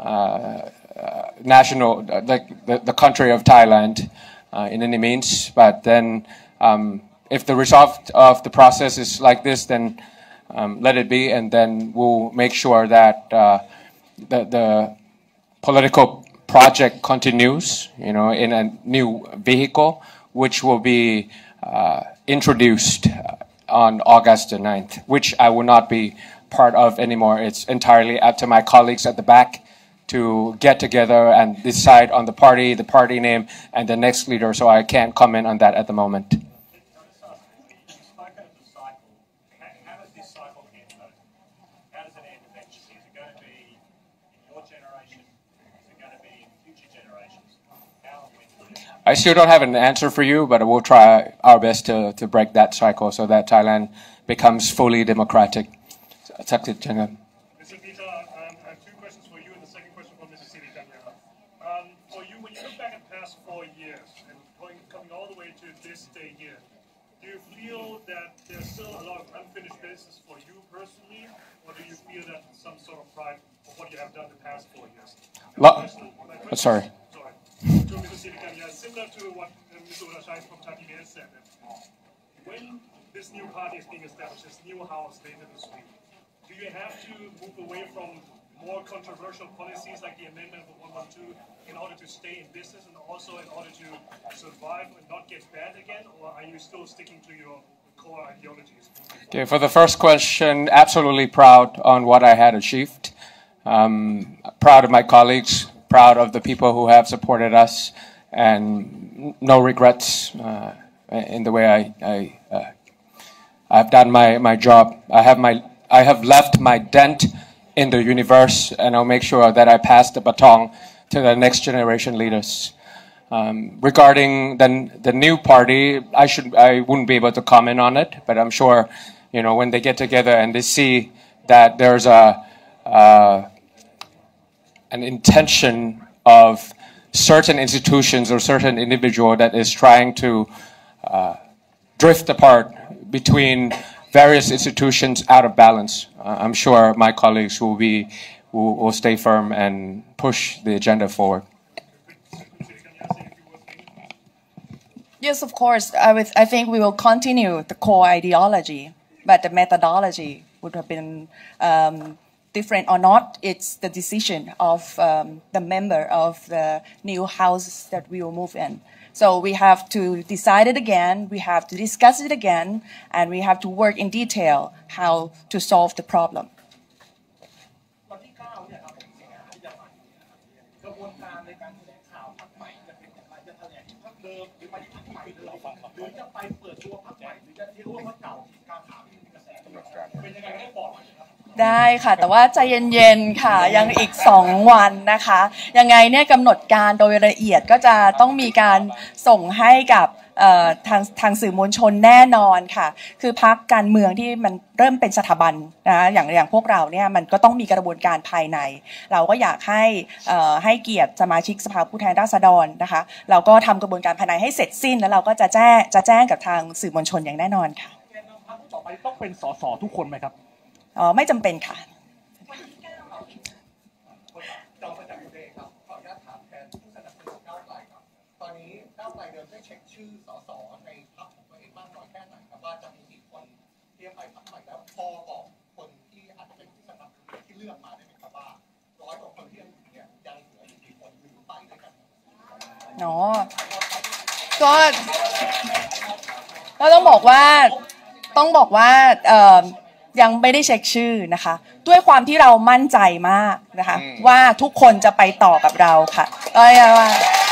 the country of Thailand in any means. But then if the result of the process is like this, then let it be, and then we'll make sure that the political project continues, in a new vehicle, which will be introduced on August the 9th, which I will not be part of anymore. It's entirely up to my colleagues at the back to get together and decide on the party name, and the next leader, so I can't comment on that at the moment. I still don't have an answer for you, but we'll try our best to break that cycle so that Thailand becomes fully democratic. Mr. Peter, I have 2 questions for you, and the second question for Mrs. Sirikanya. For you, when you look back at the past 4 years and coming all the way to this day here, do you feel that there's still a lot of unfinished business for you personally, or do you feel that some sort of pride for what you have done the past 4 years? Sorry. To Mr. Sirikanya, similar to what Mr. Urashai from Thai PBS said, that when this new party is being established, this new house later this week, do you have to move away from more controversial policies like the amendment of 112 in order to stay in business and also in order to survive and not get banned again, or are you still sticking to your core ideologies? Okay, for the first question, absolutely proud on what I had achieved. Proud of my colleagues, proud of the people who have supported us, and no regrets in the way I've done my job. I have left my dent in the universe, and I'll make sure that I pass the baton to the next generation leaders. Regarding the new party, I wouldn't be able to comment on it, but I'm sure, when they get together and they see that there's an intention of certain institutions or certain individual that is trying to drift apart between various institutions out of balance. I'm sure my colleagues will stay firm and push the agenda forward. Yes, of course. I think we will continue the core ideology, but the methodology would have been different or not. It's the decision of the member of the new house that we will move in. So we have to decide it again, we have to discuss it again, and we have to work in detail how to solve the problem. เดิมหรือไปพรรคใหม่เลยหรือจะไปเปิดตัวพรรคใหม่หรือจะเรียกว่าพรรคเก่าการถามที่มีกระแสเป็นยังไงให้บอกได้ค่ะแต่ว่าใจเย็นๆค่ะยังอีก2 วันนะคะยังไงเนี่ยกำหนดการโดยละเอียดก็จะต้องมีการส่งให้กับทางสื่อมวลชนแน่นอนค่ะคือพรรคการเมืองที่มันเริ่มเป็นสถาบันนะอย่างพวกเราเนี่ยมันก็ต้องมีกระบวนการภายในเราก็อยากให้เกียรติสมาชิกสภาผู้แทนราษฎรนะคะเราก็ทำกระบวนการภายในให้เสร็จสิ้นแล้วเราก็จะแจ้งกับทางสื่อมวลชนอย่างแน่นอนค่ะพรรคต่อไปต้องเป็นสสทุกคนไหมครับไม่จำเป็นค่ะจอมประจักษ์เองครับขออนุญาตถามแทนผู้สนับสนุนก้าวไกลครับตอนนี้ก้าวไกลเดินได้เช็คชื่อสสในพรรคของตัวเองมากน้อยแค่ไหนครับว่าจะมีกี่คนที่จะไปพรรคใหม่แล้วพอบอกคนที่อาจจะเป็นผู้สนับสนุนที่เลือกมาได้ไหมครับว่า100 กว่าคนที่ยังเนี่ยยังเหลืออีกกี่คนหรือไปด้วยกันก็ต้องบอกว่ายังไม่ได้เช็คชื่อนะคะด้วยความที่เรามั่นใจมากนะคะว่าทุกคนจะไปต่อกับเราค่ะว่า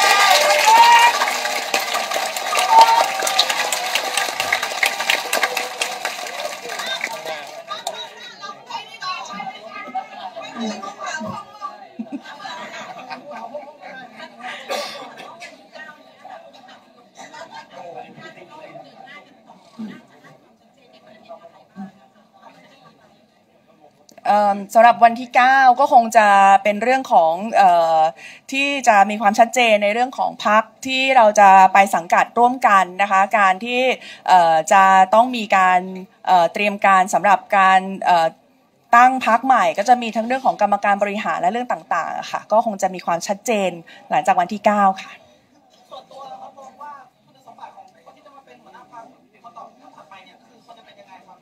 สำหรับวันที่9ก็คงจะเป็นเรื่องของที่จะมีความชัดเจนในเรื่องของพรรคที่เราจะไปสังกัดร่วมกันนะคะการที่จะต้องมีการเตรียมการสำหรับการตั้งพรรคใหม่ก็จะมีทั้งเรื่องของกรรมการบริหารและเรื่องต่างๆค่ะก็คงจะมีความชัดเจนหลังจากวันที่9ค่ะส่วนตัวเรามองว่าคุณสมบัติของคนที่จะมาเป็นหัวหน้าพรรคคนต่อถัดไปเนี่ยคือคนจะเป็นยังไงครับ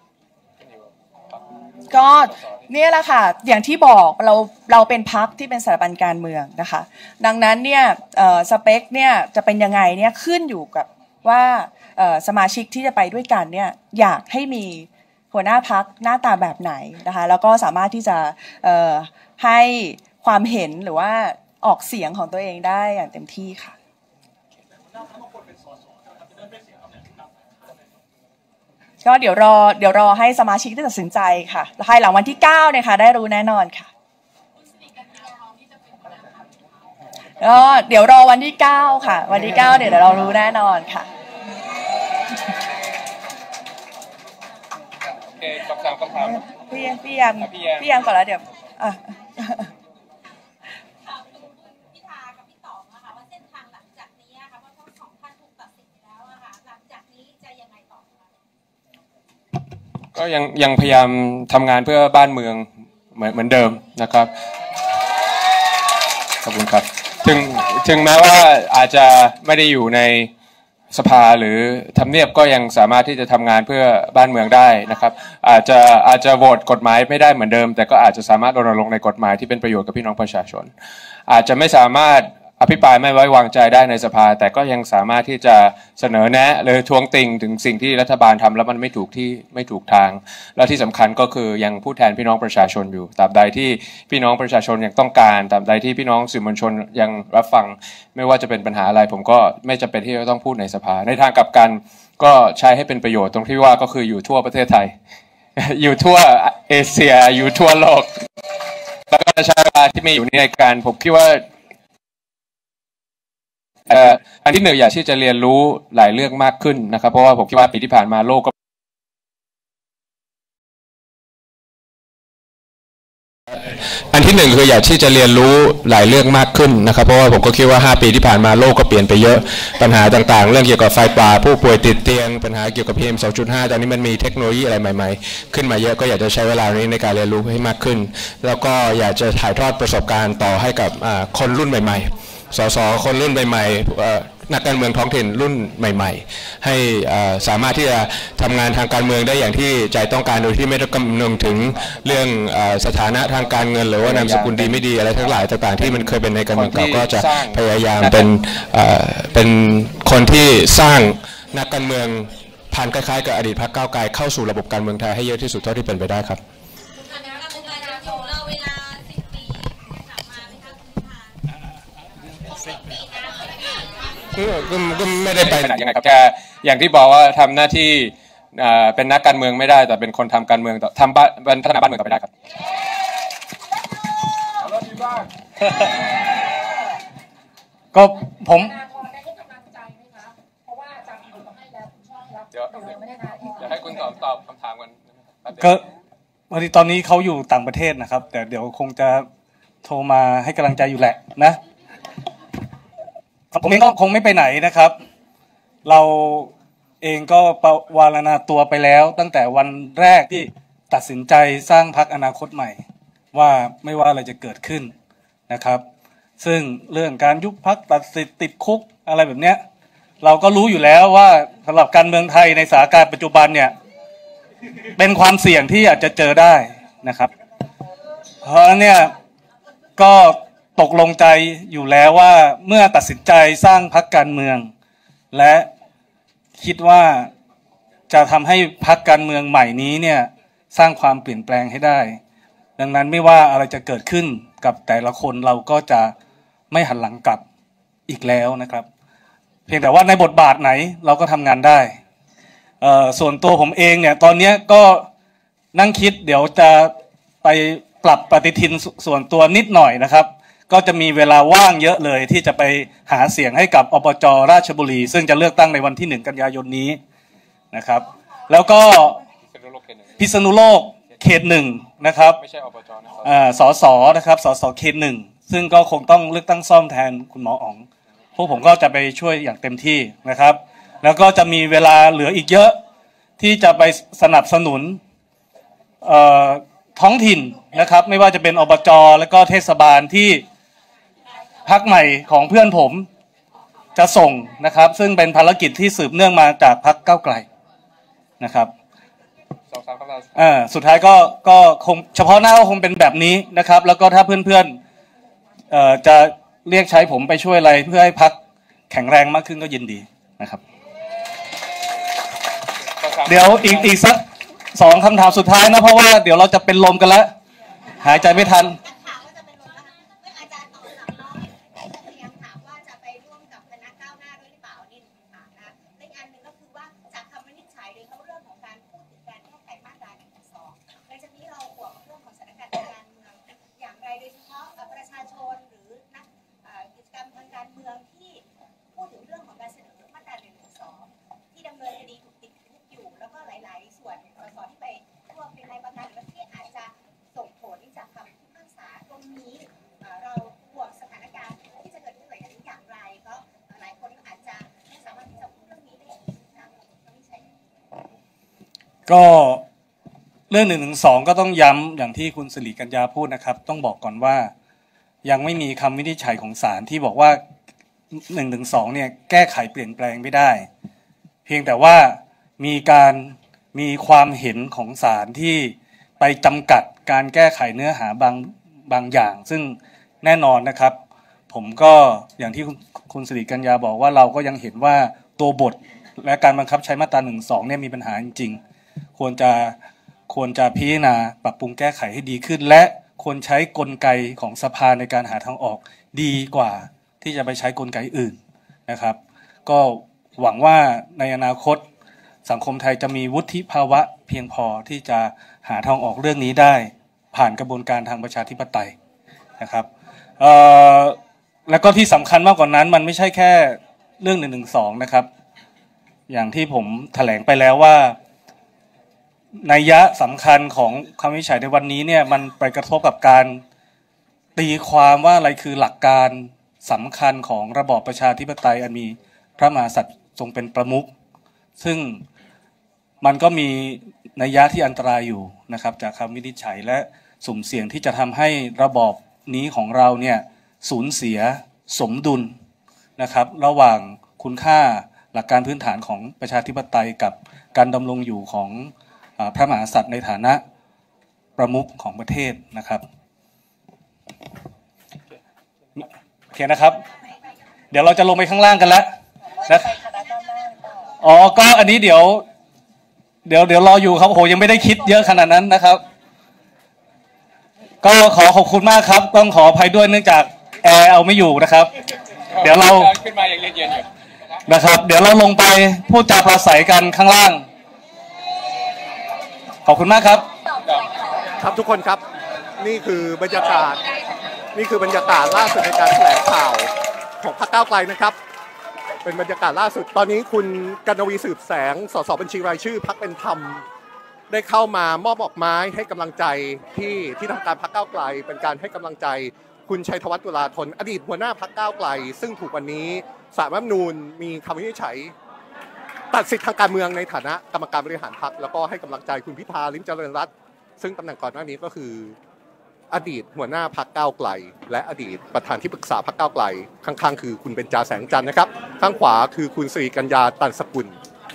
ก็เนี่ยแหละค่ะอย่างที่บอกเราเป็นพรรคที่เป็นสถาบันการเมืองนะคะดังนั้นเนี่ยสเปคเนี่ยจะเป็นยังไงเนี่ยขึ้นอยู่กับว่าสมาชิกที่จะไปด้วยกันเนี่ยอยากให้มีหัวหน้าพรรคหน้าตาแบบไหนนะคะแล้วก็สามารถที่จะให้ความเห็นหรือว่าออกเสียงของตัวเองได้อย่างเต็มที่ค่ะก็เดี๋ยวรอให้สมาชิกได้ตัดสินใจค่ะภายหลังวันที่9เนี่ยค่ะได้รู้แน่นอนค่ะก็เดี๋ยวรอวันที่9ค่ะวันที่9เดี๋ยวเรารู้แน่นอนค่ะคำถามพี่ยามก่อนแล้วเดี๋ยวก็ยังพยายามทำงานเพื่อบ้านเมืองเหมือนเดิมนะครับขอบคุณครับถึงแม้ว่าอาจจะไม่ได้อยู่ในสภาหรือทำเนียบก็ยังสามารถที่จะทำงานเพื่อบ้านเมืองได้นะครับอาจจะโหวตกฎหมายไม่ได้เหมือนเดิมแต่ก็อาจจะสามารถรณรงค์ในกฎหมายที่เป็นประโยชน์กับพี่น้องประชาชนอาจจะไม่สามารถอภิปรายไม่ไว้วางใจได้ในสภาแต่ก็ยังสามารถที่จะเสนอแนะหรือท้วงติงถึงสิ่งที่รัฐบาลทำแล้วมันไม่ถูกทางและที่สำคัญก็คือยังผู้แทนพี่น้องประชาชนอยู่ตราบใดที่พี่น้องประชาชนยังต้องการตราบใดที่พี่น้องสื่อมวลชนยังรับฟังไม่ว่าจะเป็นปัญหาอะไรผมก็ไม่จำเป็นที่จะต้องพูดในสภาในทางกลับกันก็ใช้ให้เป็นประโยชน์ตรงที่ว่าก็คืออยู่ทั่วประเทศไทย อยู่ทั่วเอเชียอยู่ทั่วโลกแล้วก็ใช้เวลาที่มีอยู่ในการผมคิดว่าอันที่หนึ่งอยากที่จะเรียนรู้หลายเรื่องมากขึ้นนะครับเพราะว่าผมคิดว่าปีที่ผ่านมาโลกก็อันที่หนึ่งคืออยากที่จะเรียนรู้หลายเรื่องมากขึ้นนะครับเพราะว่าผมก็คิดว่า5 ปีที่ผ่านมาโลกก็เปลี่ยนไปเยอะปัญหาต่างๆเรื่องเกี่ยวกับไฟป่าผู้ป่วยติดเตียงปัญหาเกี่ยวกับ PM 2.5 ตอนนี้มันมีเทคโนโลยีอะไรใหม่ๆขึ้นมาเยอะก็อยากจะใช้เวลานี้ในการเรียนรู้ให้มากขึ้นแล้วก็อยากจะถ่ายทอดประสบการณ์ต่อให้กับคนรุ่นใหม่ๆสสคนรุ่นใหม่ๆนักการเมืองท้องถิ่นรุ่นใหม่ๆให้สามารถที่จะทำงานทางการเมืองได้อย่างที่ใจต้องการโดยที่ไม่ต้องคำนึงถึงเรื่องสถานะทางการเงินหรือว่านามสกุลดีไม่ดีอะไรทั้งหลายต่างๆที่มันเคยเป็นในการเมืองเก่าก็จะพยายามเป็นคนที่สร้างนักการเมืองผ่านคล้ายๆกับอดีตพรรคก้าวไกลเข้าสู่ระบบการเมืองไทยให้เยอะที่สุดเท่าที่เป็นไปได้ครับก็ไม่ได้ไปไหนยังไงครับแค่อย่างที่บอกว่าทำหน้าที่เป็นนักการเมืองไม่ได้แต่เป็นคนทำการเมืองทำพัฒนาบ้านเมืองต่อไปได้ครับก็ผมเดี๋ยวให้คุณตอบคำถามกันก็พอดีตอนนี้เขาอยู่ต่างประเทศนะครับแต่เดี๋ยวคงจะโทรมาให้กำลังใจอยู่แหละนะผมเองก็คงไม่ไปไหนนะครับเราเองก็วารณาตัวไปแล้วตั้งแต่วันแรกที่ตัดสินใจสร้างพรรคอนาคตใหม่ว่าไม่ว่าอะไรจะเกิดขึ้นนะครับซึ่งเรื่องการยุบพรรคตัดสิทธิ์ติดคุกอะไรแบบเนี้ยเราก็รู้อยู่แล้วว่าสำหรับการเมืองไทยในสถานการณ์ปัจจุบันเนี่ยเป็นความเสี่ยงที่อาจจะเจอได้นะครับเพราะฉะนั้นเนี่ยก็ตกลงใจอยู่แล้วว่าเมื่อตัดสินใจสร้างพรรคการเมืองและคิดว่าจะทำให้พรรคการเมืองใหม่นี้เนี่ยสร้างความเปลี่ยนแปลงให้ได้ดังนั้นไม่ว่าอะไรจะเกิดขึ้นกับแต่ละคนเราก็จะไม่หันหลังกลับอีกแล้วนะครับเพียงแต่ว่าในบทบาทไหนเราก็ทำงานได้ส่วนตัวผมเองเนี่ยตอนนี้ก็นั่งคิดเดี๋ยวจะไปปรับปฏิทินส่วนตัวนิดหน่อยนะครับก็จะมีเวลาว่างเยอะเลยที่จะไปหาเสียงให้กับอบจ.ราชบุรีซึ่งจะเลือกตั้งในวันที่1 กันยายนนี้นะครับแล้วก็พิษณุโลกเขต1นะครับไม่ใช่อบจ.นะครับสสนะครับสสเขต1ซึ่งก็คงต้องเลือกตั้งซ่อมแทนคุณหมออ๋องพวกผมก็จะไปช่วยอย่างเต็มที่นะครับแล้วก็จะมีเวลาเหลืออีกเยอะที่จะไปสนับสนุนท้องถิ่นนะครับไม่ว่าจะเป็นอบจ.แล้วก็เทศบาลที่พรรคใหม่ของเพื่อนผมจะส่งนะครับซึ่งเป็นภารกิจที่สืบเนื่องมาจากพรรคก้าวไกลนะครับสุดท้ายก็คงเฉพาะหน้าก็คงเป็นแบบนี้นะครับแล้วก็ถ้าเพื่อนๆจะเรียกใช้ผมไปช่วยอะไรเพื่อให้พรรคแข็งแรงมากขึ้นก็ยินดีนะครับเดี๋ยวอีกสัก2 คำถามสุดท้ายนะเพราะว่าเดี๋ยวเราจะเป็นลมกันแล้วหายใจไม่ทันก็เรื่อง112ก็ต้องย้ำอย่างที่คุณสิริกัญญาพูดนะครับต้องบอกก่อนว่ายังไม่มีคำวินิจฉัยของศาลที่บอกว่า112เนี่ยแก้ไขเปลี่ยนแปลงไม่ได้เพียงแต่ว่ามีความเห็นของศาลที่ไปจำกัดการแก้ไขเนื้อหาบางอย่างซึ่งแน่นอนนะครับผมก็อย่างที่คุณสิริกัญญาบอกว่าเราก็ยังเห็นว่าตัวบทและการบังคับใช้มาตรา112เนี่ยมีปัญหาจริงๆควรจะพิจารณาปรับปรุงแก้ไขให้ดีขึ้นและควรใช้กลไกของสภาในการหาทางออกดีกว่าที่จะไปใช้กลไกอื่นนะครับก็หวังว่าในอนาคตสังคมไทยจะมีวุฒิภาวะเพียงพอที่จะหาทางออกเรื่องนี้ได้ผ่านกระบวนการทางประชาธิปไตยนะครับแล้วก็ที่สำคัญมากกว่านั้นมันไม่ใช่แค่เรื่อง112นะครับอย่างที่ผมแถลงไปแล้วว่านัยยะสำคัญของคำวินิจฉัยในวันนี้เนี่ยมันไปกระทบกับการตีความว่าอะไรคือหลักการสำคัญของระบอบประชาธิปไตยอันมีพระมหากษัตริย์ทรงเป็นประมุขซึ่งมันก็มีนัยยะที่อันตรายอยู่นะครับจากคำวินิจฉัยและสุ่มเสี่ยงที่จะทำให้ระบอบนี้ของเราเนี่ยสูญเสียสมดุลนะครับระหว่างคุณค่าหลักการพื้นฐานของประชาธิปไตยกับการดำรงอยู่ของพระมหากษัตริย์ในฐานะประมุขของประเทศนะครับโอเคนะครับเดี๋ยวเราจะลงไปข้างล่างกันแล้วนะอ๋อก็อันนี้เดี๋ยวรออยู่ครับโอ้โหยังไม่ได้คิดเยอะขนาดนั้นนะครับก็ขอบคุณมากครับต้องขออภัยด้วยเนื่องจากแอร์เอาไม่อยู่นะครับเดี๋ยวเราขึ้นมาอย่างเย็นๆอยู่นะครับเดี๋ยวเราลงไปพูดจาปราศัยกันข้างล่างขอบคุณมากครับครับทุกคนครับนี่คือบรรยากาศล่าสุดในการแถลงข่าวของพรรคก้าวไกลนะครับเป็นบรรยากาศล่าสุดตอนนี้คุณกนวีสืบแสงสสบัญชีรายชื่อพรรคเป็นธรรมได้เข้ามามอบดอกไม้ให้กำลังใจที่ทำการพรรคก้าวไกลเป็นการให้กำลังใจคุณชัยธวัฒน์ตุลาธนอดีตหัวหน้าพรรคก้าวไกลซึ่งถูกวันนี้ศาลรัฐธรรมนูญมีคำวินิจฉัยตัดสิทธิทางการเมืองในฐานะกรรมการบริหารพรรคแล้วก็ให้กำลังใจคุณพิธาลิ้มเจริญรัตน์ซึ่งตำแหน่งก่อนหน้านี้ก็คืออดีตหัวหน้าพรรคก้าวไกลและอดีตประธานที่ปรึกษาพรรคก้าวไกลข้างๆคือคุณเบญจาแสงจันทร์นะครับข้างขวาคือคุณสิริกัญญาตันสกุล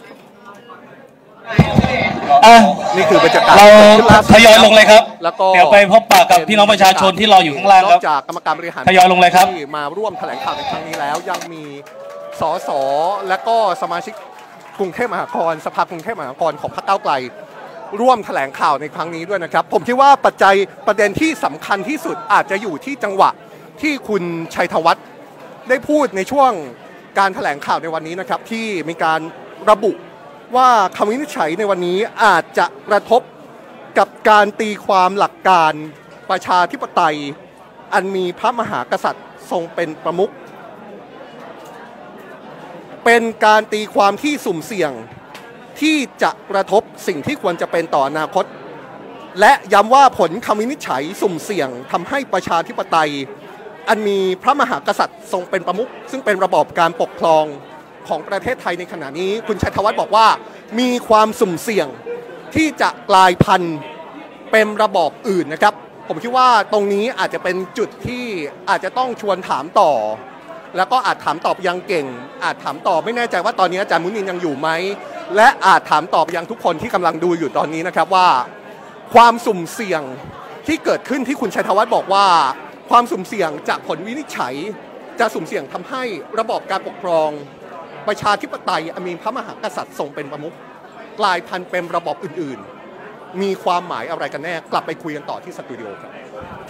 นี่คือบรรยากาศเราทยอยลงเลยครับแล้วก็เดี๋ยวไปพบปะกับพี่น้องประชาชนที่รออยู่ข้างล่างครับจากกรรมการบริหารทยอยลงเลยครับที่มาร่วมแถลงข่าวในครั้งนี้แล้วยังมีสสและก็สมาชิกกรุงเทพมหานครสภากรุงเทพมหานครของพรรคก้าวไกลร่วมแถลงข่าวในครั้งนี้ด้วยนะครับผมคิดว่าประเด็นที่สำคัญที่สุดอาจจะอยู่ที่จังหวะที่คุณชัยธวัฒน์ได้พูดในช่วงการแถลงข่าวในวันนี้นะครับที่มีการระบุว่าคำวินิจฉัยในวันนี้อาจจะกระทบกับการตีความหลักการประชาธิปไตยอันมีพระมหากษัตริย์ทรงเป็นประมุขเป็นการตีความที่สุ่มเสี่ยงที่จะกระทบสิ่งที่ควรจะเป็นต่ออนาคตและย้ำว่าผลคำวินิจฉัยสุ่มเสี่ยงทำให้ประชาธิปไตยอันมีพระมหากษัตริย์ทรงเป็นประมุขซึ่งเป็นระบอบการปกครองของประเทศไทยในขณะนี้คุณชัยธวัฒน์บอกว่ามีความสุ่มเสี่ยงที่จะกลายพันธุ์เป็นระบอบอื่นนะครับผมคิดว่าตรงนี้อาจจะเป็นจุดที่อาจจะต้องชวนถามต่อแล้วก็อาจถามตอบยังเก่งอาจถามตอบไม่แน่ใจว่าตอนนี้อาจารย์มุนินยังอยู่ไหมและอาจถามตอบยังทุกคนที่กำลังดูอยู่ตอนนี้นะครับว่าความสุ่มเสี่ยงที่เกิดขึ้นที่คุณชัยธวัฒน์บอกว่าความสุ่มเสี่ยงจากผลวินิจฉัยจะสุ่มเสี่ยงทำให้ระบอบการปกครองประชาธิปไตยมีพระมหากษัตริย์ทรงเป็นประมุขกลายพันธุ์เป็นระบอบอื่นๆมีความหมายอะไรกันแน่กลับไปคุยกันต่อที่สตูดิโอครับ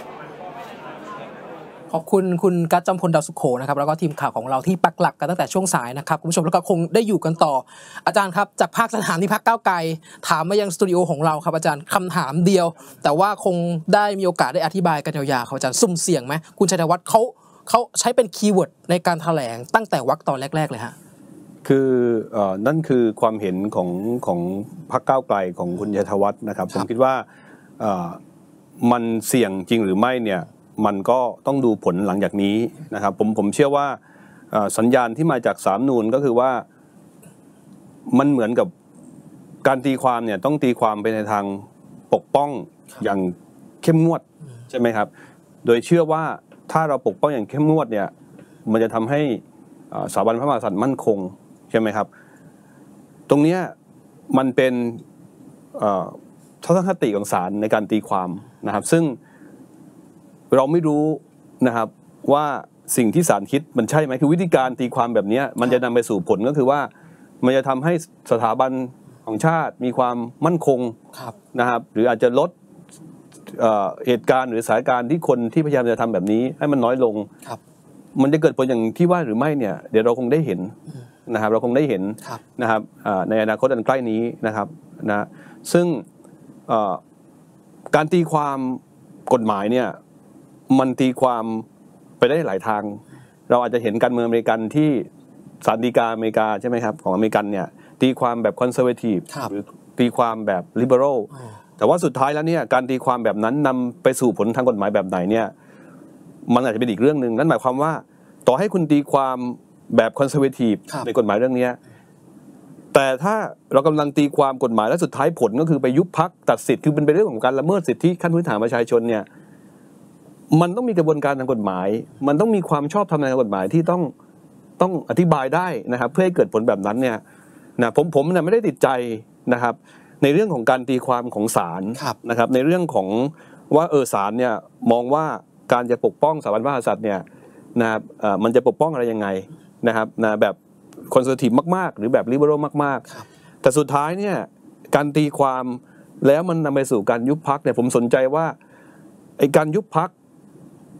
ขอบคุณคุณกัจจำพลดาวสุโขนะครับแล้วก็ทีมข่าวของเราที่ปักหลักกันตั้งแต่ช่วงสายนะครับคุณผู้ชมแล้วก็คงได้อยู่กันต่ออาจารย์ครับจากภาคสนามที่พรรคก้าวไกลถามมายังสตูดิโอของเราครับอาจารย์คำถามเดียวแต่ว่าคงได้มีโอกาสได้อธิบายกันยาวๆครับอาจารย์สุ่มเสี่ยงไหมคุณชัยธวัฒน์เขาใช้เป็นคีย์เวิร์ดในการแถลงตั้งแต่วรรคตอนแรกๆเลยฮะคือนั่นคือความเห็นของพรรคก้าวไกลของคุณชัยธวัฒน์นะครับผมคิดว่ามันเสี่ยงจริงหรือไม่เนี่ยมันก็ต้องดูผลหลังจากนี้นะครับผมเชื่อว่าสัญญาณที่มาจากสามนูนก็คือว่ามันเหมือนกับการตีความเนี่ยต้องตีความไปในทางปกป้องอย่างเข้มงวดใช่ไหมครับโดยเชื่อว่าถ้าเราปกป้องอย่างเข้มงวดเนี่ยมันจะทำให้สถาบันพระมหากษัตริย์มั่นคงใช่ไหมครับตรงนี้มันเป็นทัศนคติของศาลในการตีความนะครับซึ่งเราไม่รู้นะครับว่าสิ่งที่ศาลคิดมันใช่ไหมคือวิธีการตีความแบบนี้มันจะนำไปสู่ผลก็คือว่ามันจะทำให้สถาบันของชาติมีความมั่นคงนะครับหรืออาจจะลดเหตุการณ์หรือสถานการณ์ที่คนที่พยายามจะทำแบบนี้ให้มันน้อยลงมันจะเกิดผลอย่างที่ว่าหรือไม่เนี่ยเดี๋ยวเราคงได้เห็นนะครับเราคงได้เห็นนะครับในอนาคตอันใกล้นี้นะครับนะซึ่งการตีความกฎหมายเนี่ยมันตีความไปได้หลายทางเราอาจจะเห็นการเมืองอเมริกันที่ศาลฎีกาอเมริกาใช่ไหมครับของอเมริกันเนี่ยตีความแบบคอนเซอร์เวทีฟหรือตีความแบบลิเบอรัลแต่ว่าสุดท้ายแล้วเนี่ยการตีความแบบนั้นนำไปสู่ผลทางกฎหมายแบบไหนเนี่ยมันอาจจะเป็นอีกเรื่องหนึ่งนั่นหมายความว่าต่อให้คุณตีความแบบคอนเซอร์เวทีฟในกฎหมายเรื่องนี้แต่ถ้าเรากำลังตีความกฎหมายและสุดท้ายผลก็คือไปยุบพรรคตัดสิทธิ์คือเป็นเรื่องของการละเมิดสิทธิขั้นพื้นฐานประชาชนเนี่ยมันต้องมีกระบวนการทางกฎหมายมันต้องมีความชอบธรรมในทางกฎหมายที่ต้องอธิบายได้นะครับเพื่อให้เกิดผลแบบนั้นเนี่ยนะผมเนี่ยไม่ได้ติดใจนะครับในเรื่องของการตีความของศาลนะครับในเรื่องของว่าศาลเนี่ยมองว่าการจะปกป้องสถาบันพระมหากษัตริย์เนี่ยนะครับมันจะปกป้องอะไรยังไงนะครับนะแบบคอนเซอร์ทีฟมากๆหรือแบบลิเบอรัลมากๆแต่สุดท้ายเนี่ยการตีความแล้วมันนำไปสู่การยุบพรรคเนี่ยผมสนใจว่าไอ้การยุบพรรค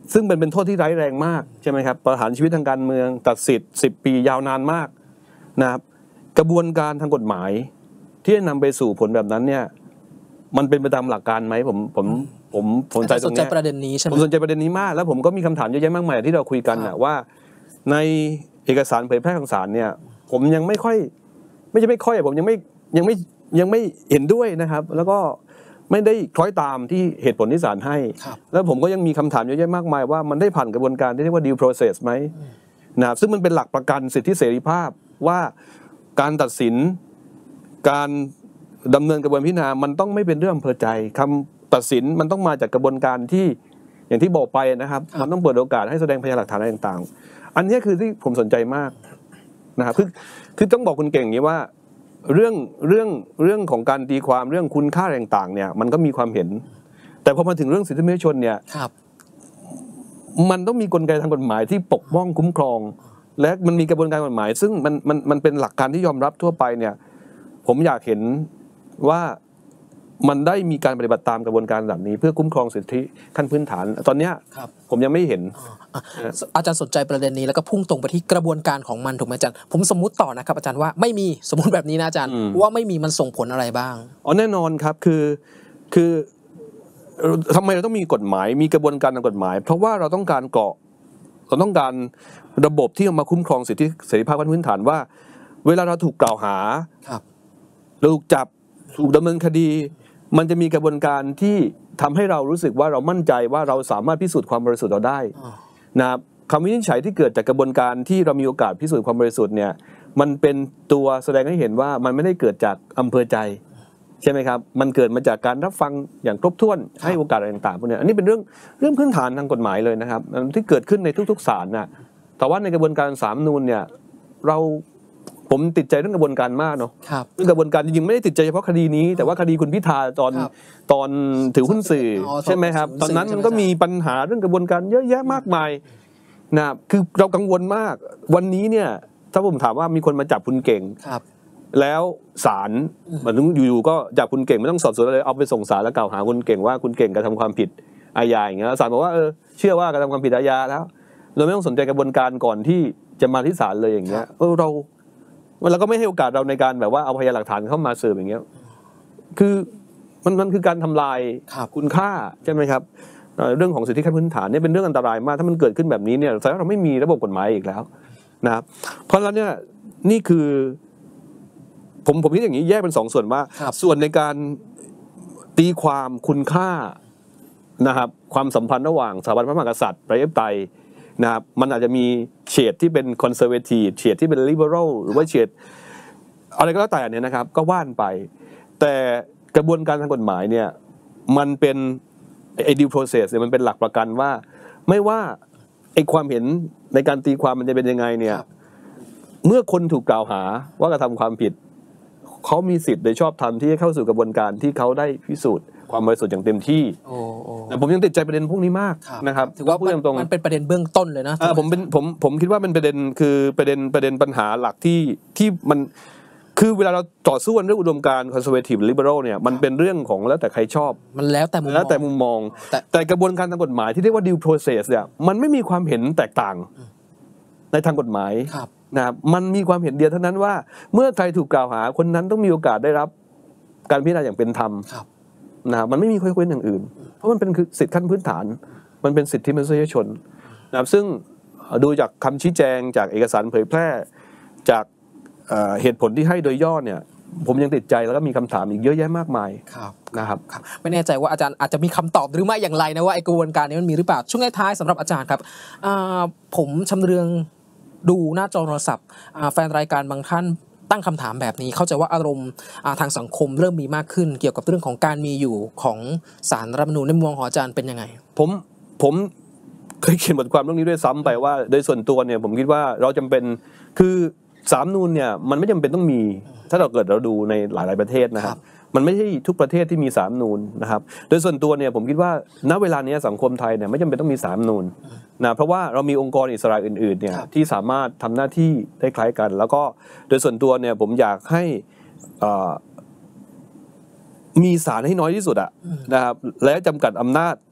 ซึ่งเป็นโทษที่ร้ายแรงมากใช่ไหมครับประหารชีวิตทางการเมืองตัดสิทธิ์10 ปียาวนานมากนะครับกระบวนการทางกฎหมายที่จะนำไปสู่ผลแบบนั้นเนี่ยมันเป็นไปตามหลักการไหมผมสนใจตรงนี้ประเด็นนี้ใช่ไหมผมสนใจประเด็นนี้มากแล้วผมก็มีคำถามเยอะแยะมากมายที่เราคุยกันนะว่าในเอกสารเผยแพร่ของศาลเนี่ยผมยังไม่ค่อยผมยังไม่เห็นด้วยนะครับแล้วก็ไม่ได้คล้อยตามที่เหตุผลที่ศาลให้แล้วผมก็ยังมีคำถามเยอะแยะมากมายว่ามันได้ผ่านกระบวนการที่เรียกว่า due process ไหมนะครับซึ่งมันเป็นหลักประกันสิทธิเสรีภาพว่าการตัดสินการดำเนินกระบวนการพิจารณามันต้องไม่เป็นเรื่องอำเภอใจคำตัดสินมันต้องมาจากกระบวนการที่อย่างที่บอกไปนะครับมันต้องเปิดโอกาสให้แสดงพยานหลักฐานอะไรต่างๆอันนี้คือที่ผมสนใจมากนะครับคือต้องบอกคุณเก่งอย่างนี้ว่าเรื่องของการตีความเรื่องคุณค่าต่างๆเนี่ยมันก็มีความเห็นแต่พอมาถึงเรื่องสิทธิมนุษยชนเนี่ยมันต้องมีกลไกทางกฎหมายที่ปกป้องคุ้มครองและมันมีกระบวนการกฎหมายซึ่งมันเป็นหลักการที่ยอมรับทั่วไปเนี่ยผมอยากเห็นว่ามันได้มีการปฏิบัติตามกระบวนการแบบนี้เพื่อคุ้มครองสิทธิขั้นพื้นฐานตอนนี้ผมยังไม่เห็นอาจารย์สนใจประเด็นนี้แล้วก็พุ่งตรงไปที่กระบวนการของมันถูกไหมอาจารย์ผมสมมุติต่อนะครับอาจารย์ว่าไม่มีสมมติแบบนี้นะอาจารย์ว่าไม่มีมันส่งผลอะไรบ้างแน่นอนครับคือทำไมเราต้องมีกฎหมายมีกระบวนการทางกฎหมายเพราะว่าเราต้องการเราต้องการระบบที่มาคุ้มครองสิทธิเสรีภาพขั้นพื้นฐานว่าเวลาเราถูกกล่าวหาเราถูกจับถูกดำเนินคดีมันจะมีกระบวนการที่ทำให้เรารู้สึกว่าเรามั่นใจว่าเราสามารถพิสูจน์ความบริสุทธิ์เราได้นะครับคำวินิจฉัยที่เกิดจากกระบวนการที่เรามีโอกาสพิสูจน์ความบริสุทธิ์เนี่ยมันเป็นตัวแสดงให้เห็นว่ามันไม่ได้เกิดจากอำเภอใจใช่ไหมครับมันเกิดมาจากการรับฟังอย่างครบถ้วนให้โอกาสอะไรต่างๆพวกนี้อันนี้เป็นเรื่องพื้นฐานทางกฎหมายเลยนะครับที่เกิดขึ้นในทุกๆศาลนะแต่ว่าในกระบวนการศาลรัฐธรรมนูญเนี่ยผมติดใจเรื่องกระบวนการมากเนาะเรื่องกระบวนการจริงๆไม่ได้ติดใจเฉพาะคดีนี้แต่ว่าคดีคุณพิธาตอนถือหุ้นสื่อใช่ไหมครับตอนนั้นมันก็มีปัญหาเรื่องกระบวนการเยอะแยะมากมายนะคือเรากังวลมากวันนี้เนี่ยถ้าผมถามว่ามีคนมาจับคุณเก่งแล้วศาลมันอยู่ๆก็จับคุณเก่งไม่ต้องสอบสวนอะไรเอาไปส่งศาลแล้วกล่าวหาคุณเก่งว่าคุณเก่งกระทำความผิดอาญาอย่างเงี้ยศาลบอกว่าเชื่อว่ากระทำความผิดอาญาแล้วเราไม่ต้องสนใจกระบวนการก่อนที่จะมาที่ศาลเลยอย่างเงี้ยเราก็ไม่ให้โอกาสเราในการแบบว่าเอาพยานหลักฐานเข้ามาสืบอย่างเงี้ยคือมันคือการทำลายคุณค่าใช่ไหมครับเรื่องของสิทธิขั้นพื้นฐานเนี่ยเป็นเรื่องอันตรายมากถ้ามันเกิดขึ้นแบบนี้เนี่ยแสดงว่าเราไม่มีระบบกฎหมายอีกแล้วนะครับเพราะฉะนั้นเนี่ยนี่คือผมคิดอย่างนี้แยกเป็น2 ส่วนว่าส่วนในการตีความคุณค่านะครับความสัมพันธ์ระหว่างสถาบันพระมหากษัตริย์ประชาธิปไตยนะครับมันอาจจะมีเฉดที่เป็นคอนเซอร์เวทีฟเฉดที่เป็นลิเบอรัลหรือว่าเฉดอะไรก็แล้วแต่เนี่ยนะครับก็ว่านไปแต่กระบวนการทางกฎหมายเนี่ยมันเป็นไอ้ due process เนี่ยมันเป็นหลักประกันว่าไม่ว่าไอ้ความเห็นในการตีความมันจะเป็นยังไงเนี่ยเมื่อคนถูกกล่าวหาว่ากระทำความผิดเขามีสิทธิ์โดยชอบธรรมที่จะเข้าสู่กระบวนการที่เขาได้พิสูจน์ความบริสุทธิ์อย่างเต็มที่แต่ผมยังติดใจประเด็นพวกนี้มากนะครับถือว่ามันเป็นประเด็นเบื้องต้นเลยนะผมคิดว่าเป็นประเด็นคือประเด็นปัญหาหลักที่มันคือเวลาเราต่อสู้เรื่องอุดมการณ์ conservative liberal เนี่ยมันเป็นเรื่องของแล้วแต่ใครชอบมันแล้วแต่มุมมองแต่กระบวนการทางกฎหมายที่เรียกว่า due process เนี่ยมันไม่มีความเห็นแตกต่างในทางกฎหมายนะครับมันมีความเห็นเดียวเท่านั้นว่าเมื่อใครถูกกล่าวหาคนนั้นต้องมีโอกาสได้รับการพิจารณาอย่างเป็นธรรมนะครับมันไม่มีข้อยกเว้นอย่างอื่นเพราะมันเป็นสิทธิขั้นพื้นฐานมันเป็นสิทธิมนุษยชนนะครับซึ่งดูจากคำชี้แจงจากเอกสารเผยแพร่จากเหตุผลที่ให้โดยย่อเนี่ยผมยังติดใจแล้วก็มีคำถามอีกเยอะแยะมากมายนะครับไม่แน่ใจว่าอาจารย์อาจจะมีคำตอบหรือไม่อย่างไรนะว่าไอ้กระบวนการนี้มันมีหรือเปล่าช่วงท้ายสำหรับอาจารย์ครับผมชำเลืองดูหน้าจอโทรศัพท์แฟนรายการบางท่านตั้งคำถามแบบนี้เข้าใจว่าอารมณ์ทางสังคมเริ่มมีมากขึ้นเกี่ยวกับเรื่องของการมีอยู่ของศาลรัฐธรรมนูญในมุมมองของอาจารย์เป็นยังไงผมเคยเขียนบทความเรื่องนี้ด้วยซ้ำไปว่าโดยส่วนตัวเนี่ยผมคิดว่าเราจำเป็นคือศาลรัฐธรรมนูญเนี่ยมันไม่จำเป็นต้องมีถ้าเราเกิดเราดูในหลายๆประเทศนะครับมันไม่ใช่ทุกประเทศที่มีศาลรัฐธรรมนูญนะครับโดยส่วนตัวเนี่ยผมคิดว่าณเวลานี้สังคมไทยเนี่ยไม่จำเป็นต้องมีศาลรัฐธรรมนูญนะเพราะว่าเรามีองค์กรอิสระอื่นๆเนี่ยที่สามารถทำหน้าที่ได้คล้ายกันแล้วก็โดยส่วนตัวเนี่ยผมอยากให้มีศาลให้น้อยที่สุดนะครับและจำกัดอำนาจ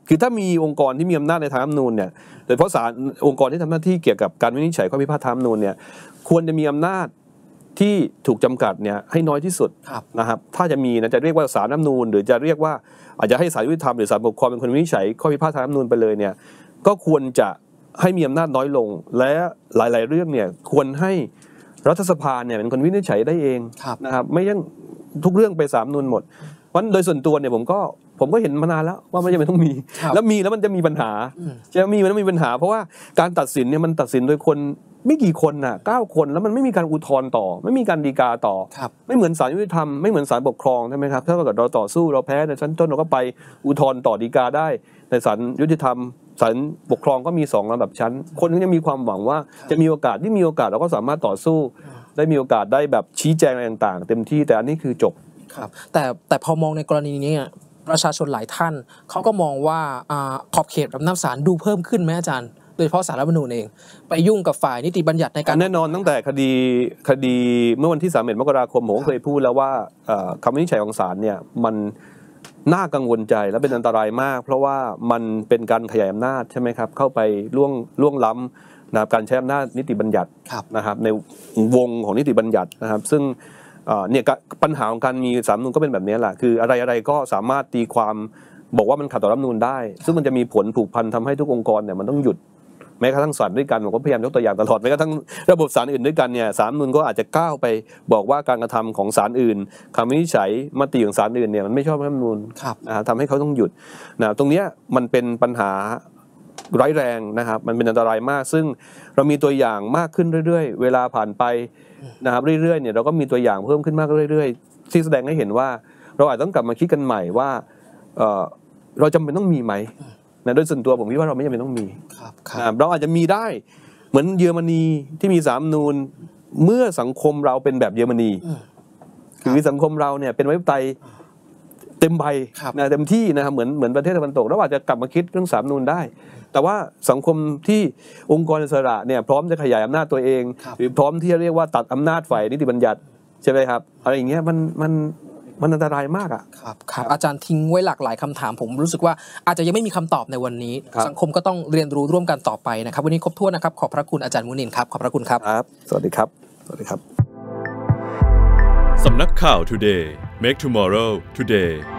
คือถ้ามีองค์กรที่มีอำนาจในทางรัฐธรรมนูญเนี่ยโดยเฉพาะศาลองค์กรที่ทำหน้าที่เกี่ยวกับการวินิจฉัยข้อพิพาททางรัฐธรรมนูญเนี่ยควรจะมีอำนาจที่ถูกจำกัดเนี่ยให้น้อยที่สุดนะครับถ้าจะมีนะจะเรียกว่าศาลรัฐธรรมนูญหรือจะเรียกว่าอาจจะให้ศาลยุติธรรมหรือศาลปกครองเป็นคนวินิจฉัยข้อพิพาททางรัฐธรรมนูญไปเลยเนี่ยก็ควรจะให้มีอำนาจน้อยลงและหลายๆเรื่องเนี่ยควรให้รัฐสภาเนี่ยเป็นคนวินิจฉัยได้เองนะครับไม่ยังทุกเรื่องไปศาลรัฐธรรมนูญหมดเพราะโดยส่วนตัวเนี่ยผมก็เห็นมานานแล้วว่าไม่จำเป็นต้องมีแล้วมันจะมีปัญหาจะมีมันต้องมีปัญหาเพราะว่าการตัดสินเนี่ยมันตัดสินโดยคนไม่กี่คนน่ะ9 คนแล้วมันไม่มีการอุทธรณ์ต่อไม่มีการฎีกาต่อไม่เหมือนศาลยุติธรรมไม่เหมือนศาลปกครองใช่ไหมครับถ้าเกิดเราต่อสู้เราแพ้ในชั้นต้นเราก็ไปอุทธรณ์ต่อฎีกาได้ในศาลยุติธรรมศาลปกครองก็มี2 ลำดับชั้นคนก็จะมีความหวังว่าจะมีโอกาสที่มีโอกาสเราก็สามารถต่อสู้ได้มีโอกาสได้แบบชี้แจงอะไรต่างๆเต็มที่แต่อันนี้คือจบครับแต่พอมองในกรณีนี้ประชาชนหลายท่านเขาก็มองว่าขอบเขตอำนาจศาลดูเพิ่มขึ้นไหมอาจารย์โดยเฉพาะศาลรัฐธรรมนูญเองไปยุ่งกับฝ่ายนิติบัญญัติในการแน่นอนตั้งแต่คดีเมื่อวันที่31 มกราคมผมเคยพูดแล้วว่าคำวินิจฉัยของศาลเนี่ยมันน่ากังวลใจและเป็นอันตรายมากเพราะว่ามันเป็นการขยายอำนาจใช่ไหมครับเข้าไปล่วงล้ำนะครับการใช้อำนาจนิติบัญญัตินะครับในวงของนิติบัญญัตินะครับซึ่งเนี่ยปัญหาของการมีศาลรัฐธรรมนูญก็เป็นแบบนี้แหละคืออะไรก็สามารถตีความบอกว่ามันขัดต่อรัฐธรรมนูญได้ซึ่งมันจะมีผลผูกพันทำให้ทุกองค์กรเนี่ยมันต้องหยุดแม้กระทั่งศาลด้วยกันผมก็พยายามยกตัวอย่างตลอดแม้กระทั่งระบบศาลอื่นด้วยกันเนี่ยศาลรัฐธรรมนูญก็อาจจะก้าวไปบอกว่าการกระทำของศาลอื่นคำวินิจฉัยมติของศาลอื่นเนี่ยมันไม่ชอบรัฐธรรมนูญทำให้เขาต้องหยุดนะตรงนี้มันเป็นปัญหาร้ายแรงนะครับมันเป็นอันตรายมากซึ่งเรามีตัวอย่างมากขึ้นเรื่อยๆเวลาผ่านไปนะครับเรื่อยๆเนี่ยเราก็มีตัวอย่างเพิ่มขึ้นมากเรื่อยๆที่แสดงให้เห็นว่าเราอาจต้องกลับมาคิดกันใหม่ว่าเราจำเป็นต้องมีไหมนะโดยส่วนตัวผมคิดว่าเราไม่จำเป็นต้องมีเราอาจจะมีได้เหมือนเยอรมนีที่มีศาลรัฐธรรมนูญเมื่อสังคมเราเป็นแบบเยอรมนีคือสังคมเราเนี่ยเป็นประชาธิปไตยเต็มใบนะเต็มที่นะครับเหมือนประเทศตะวันตกเราอาจจะกลับมาคิดเรื่องศาลรัฐธรรมนูญได้แต่ว่าสังคมที่องค์กรอิสระเนี่ยพร้อมจะขยายอำนาจตัวเองหรือพร้อมที่จะเรียกว่าตัดอำนาจฝ่ายนิติบัญญัติใช่ไหมครับอะไรอย่างเงี้ยมันอันตรายมากอ่ะครับอาจารย์ทิ้งไว้หลากหลายคำถามผมรู้สึกว่าอาจจะยังไม่มีคำตอบในวันนี้สังคมก็ต้องเรียนรู้ร่วมกันต่อไปนะครับวันนี้ครบถ้วนนะครับขอบพระคุณอาจารย์มุนินครับขอบพระคุณครับสวัสดีครับสวัสดีครับสำนักข่าว Today Make Tomorrow Today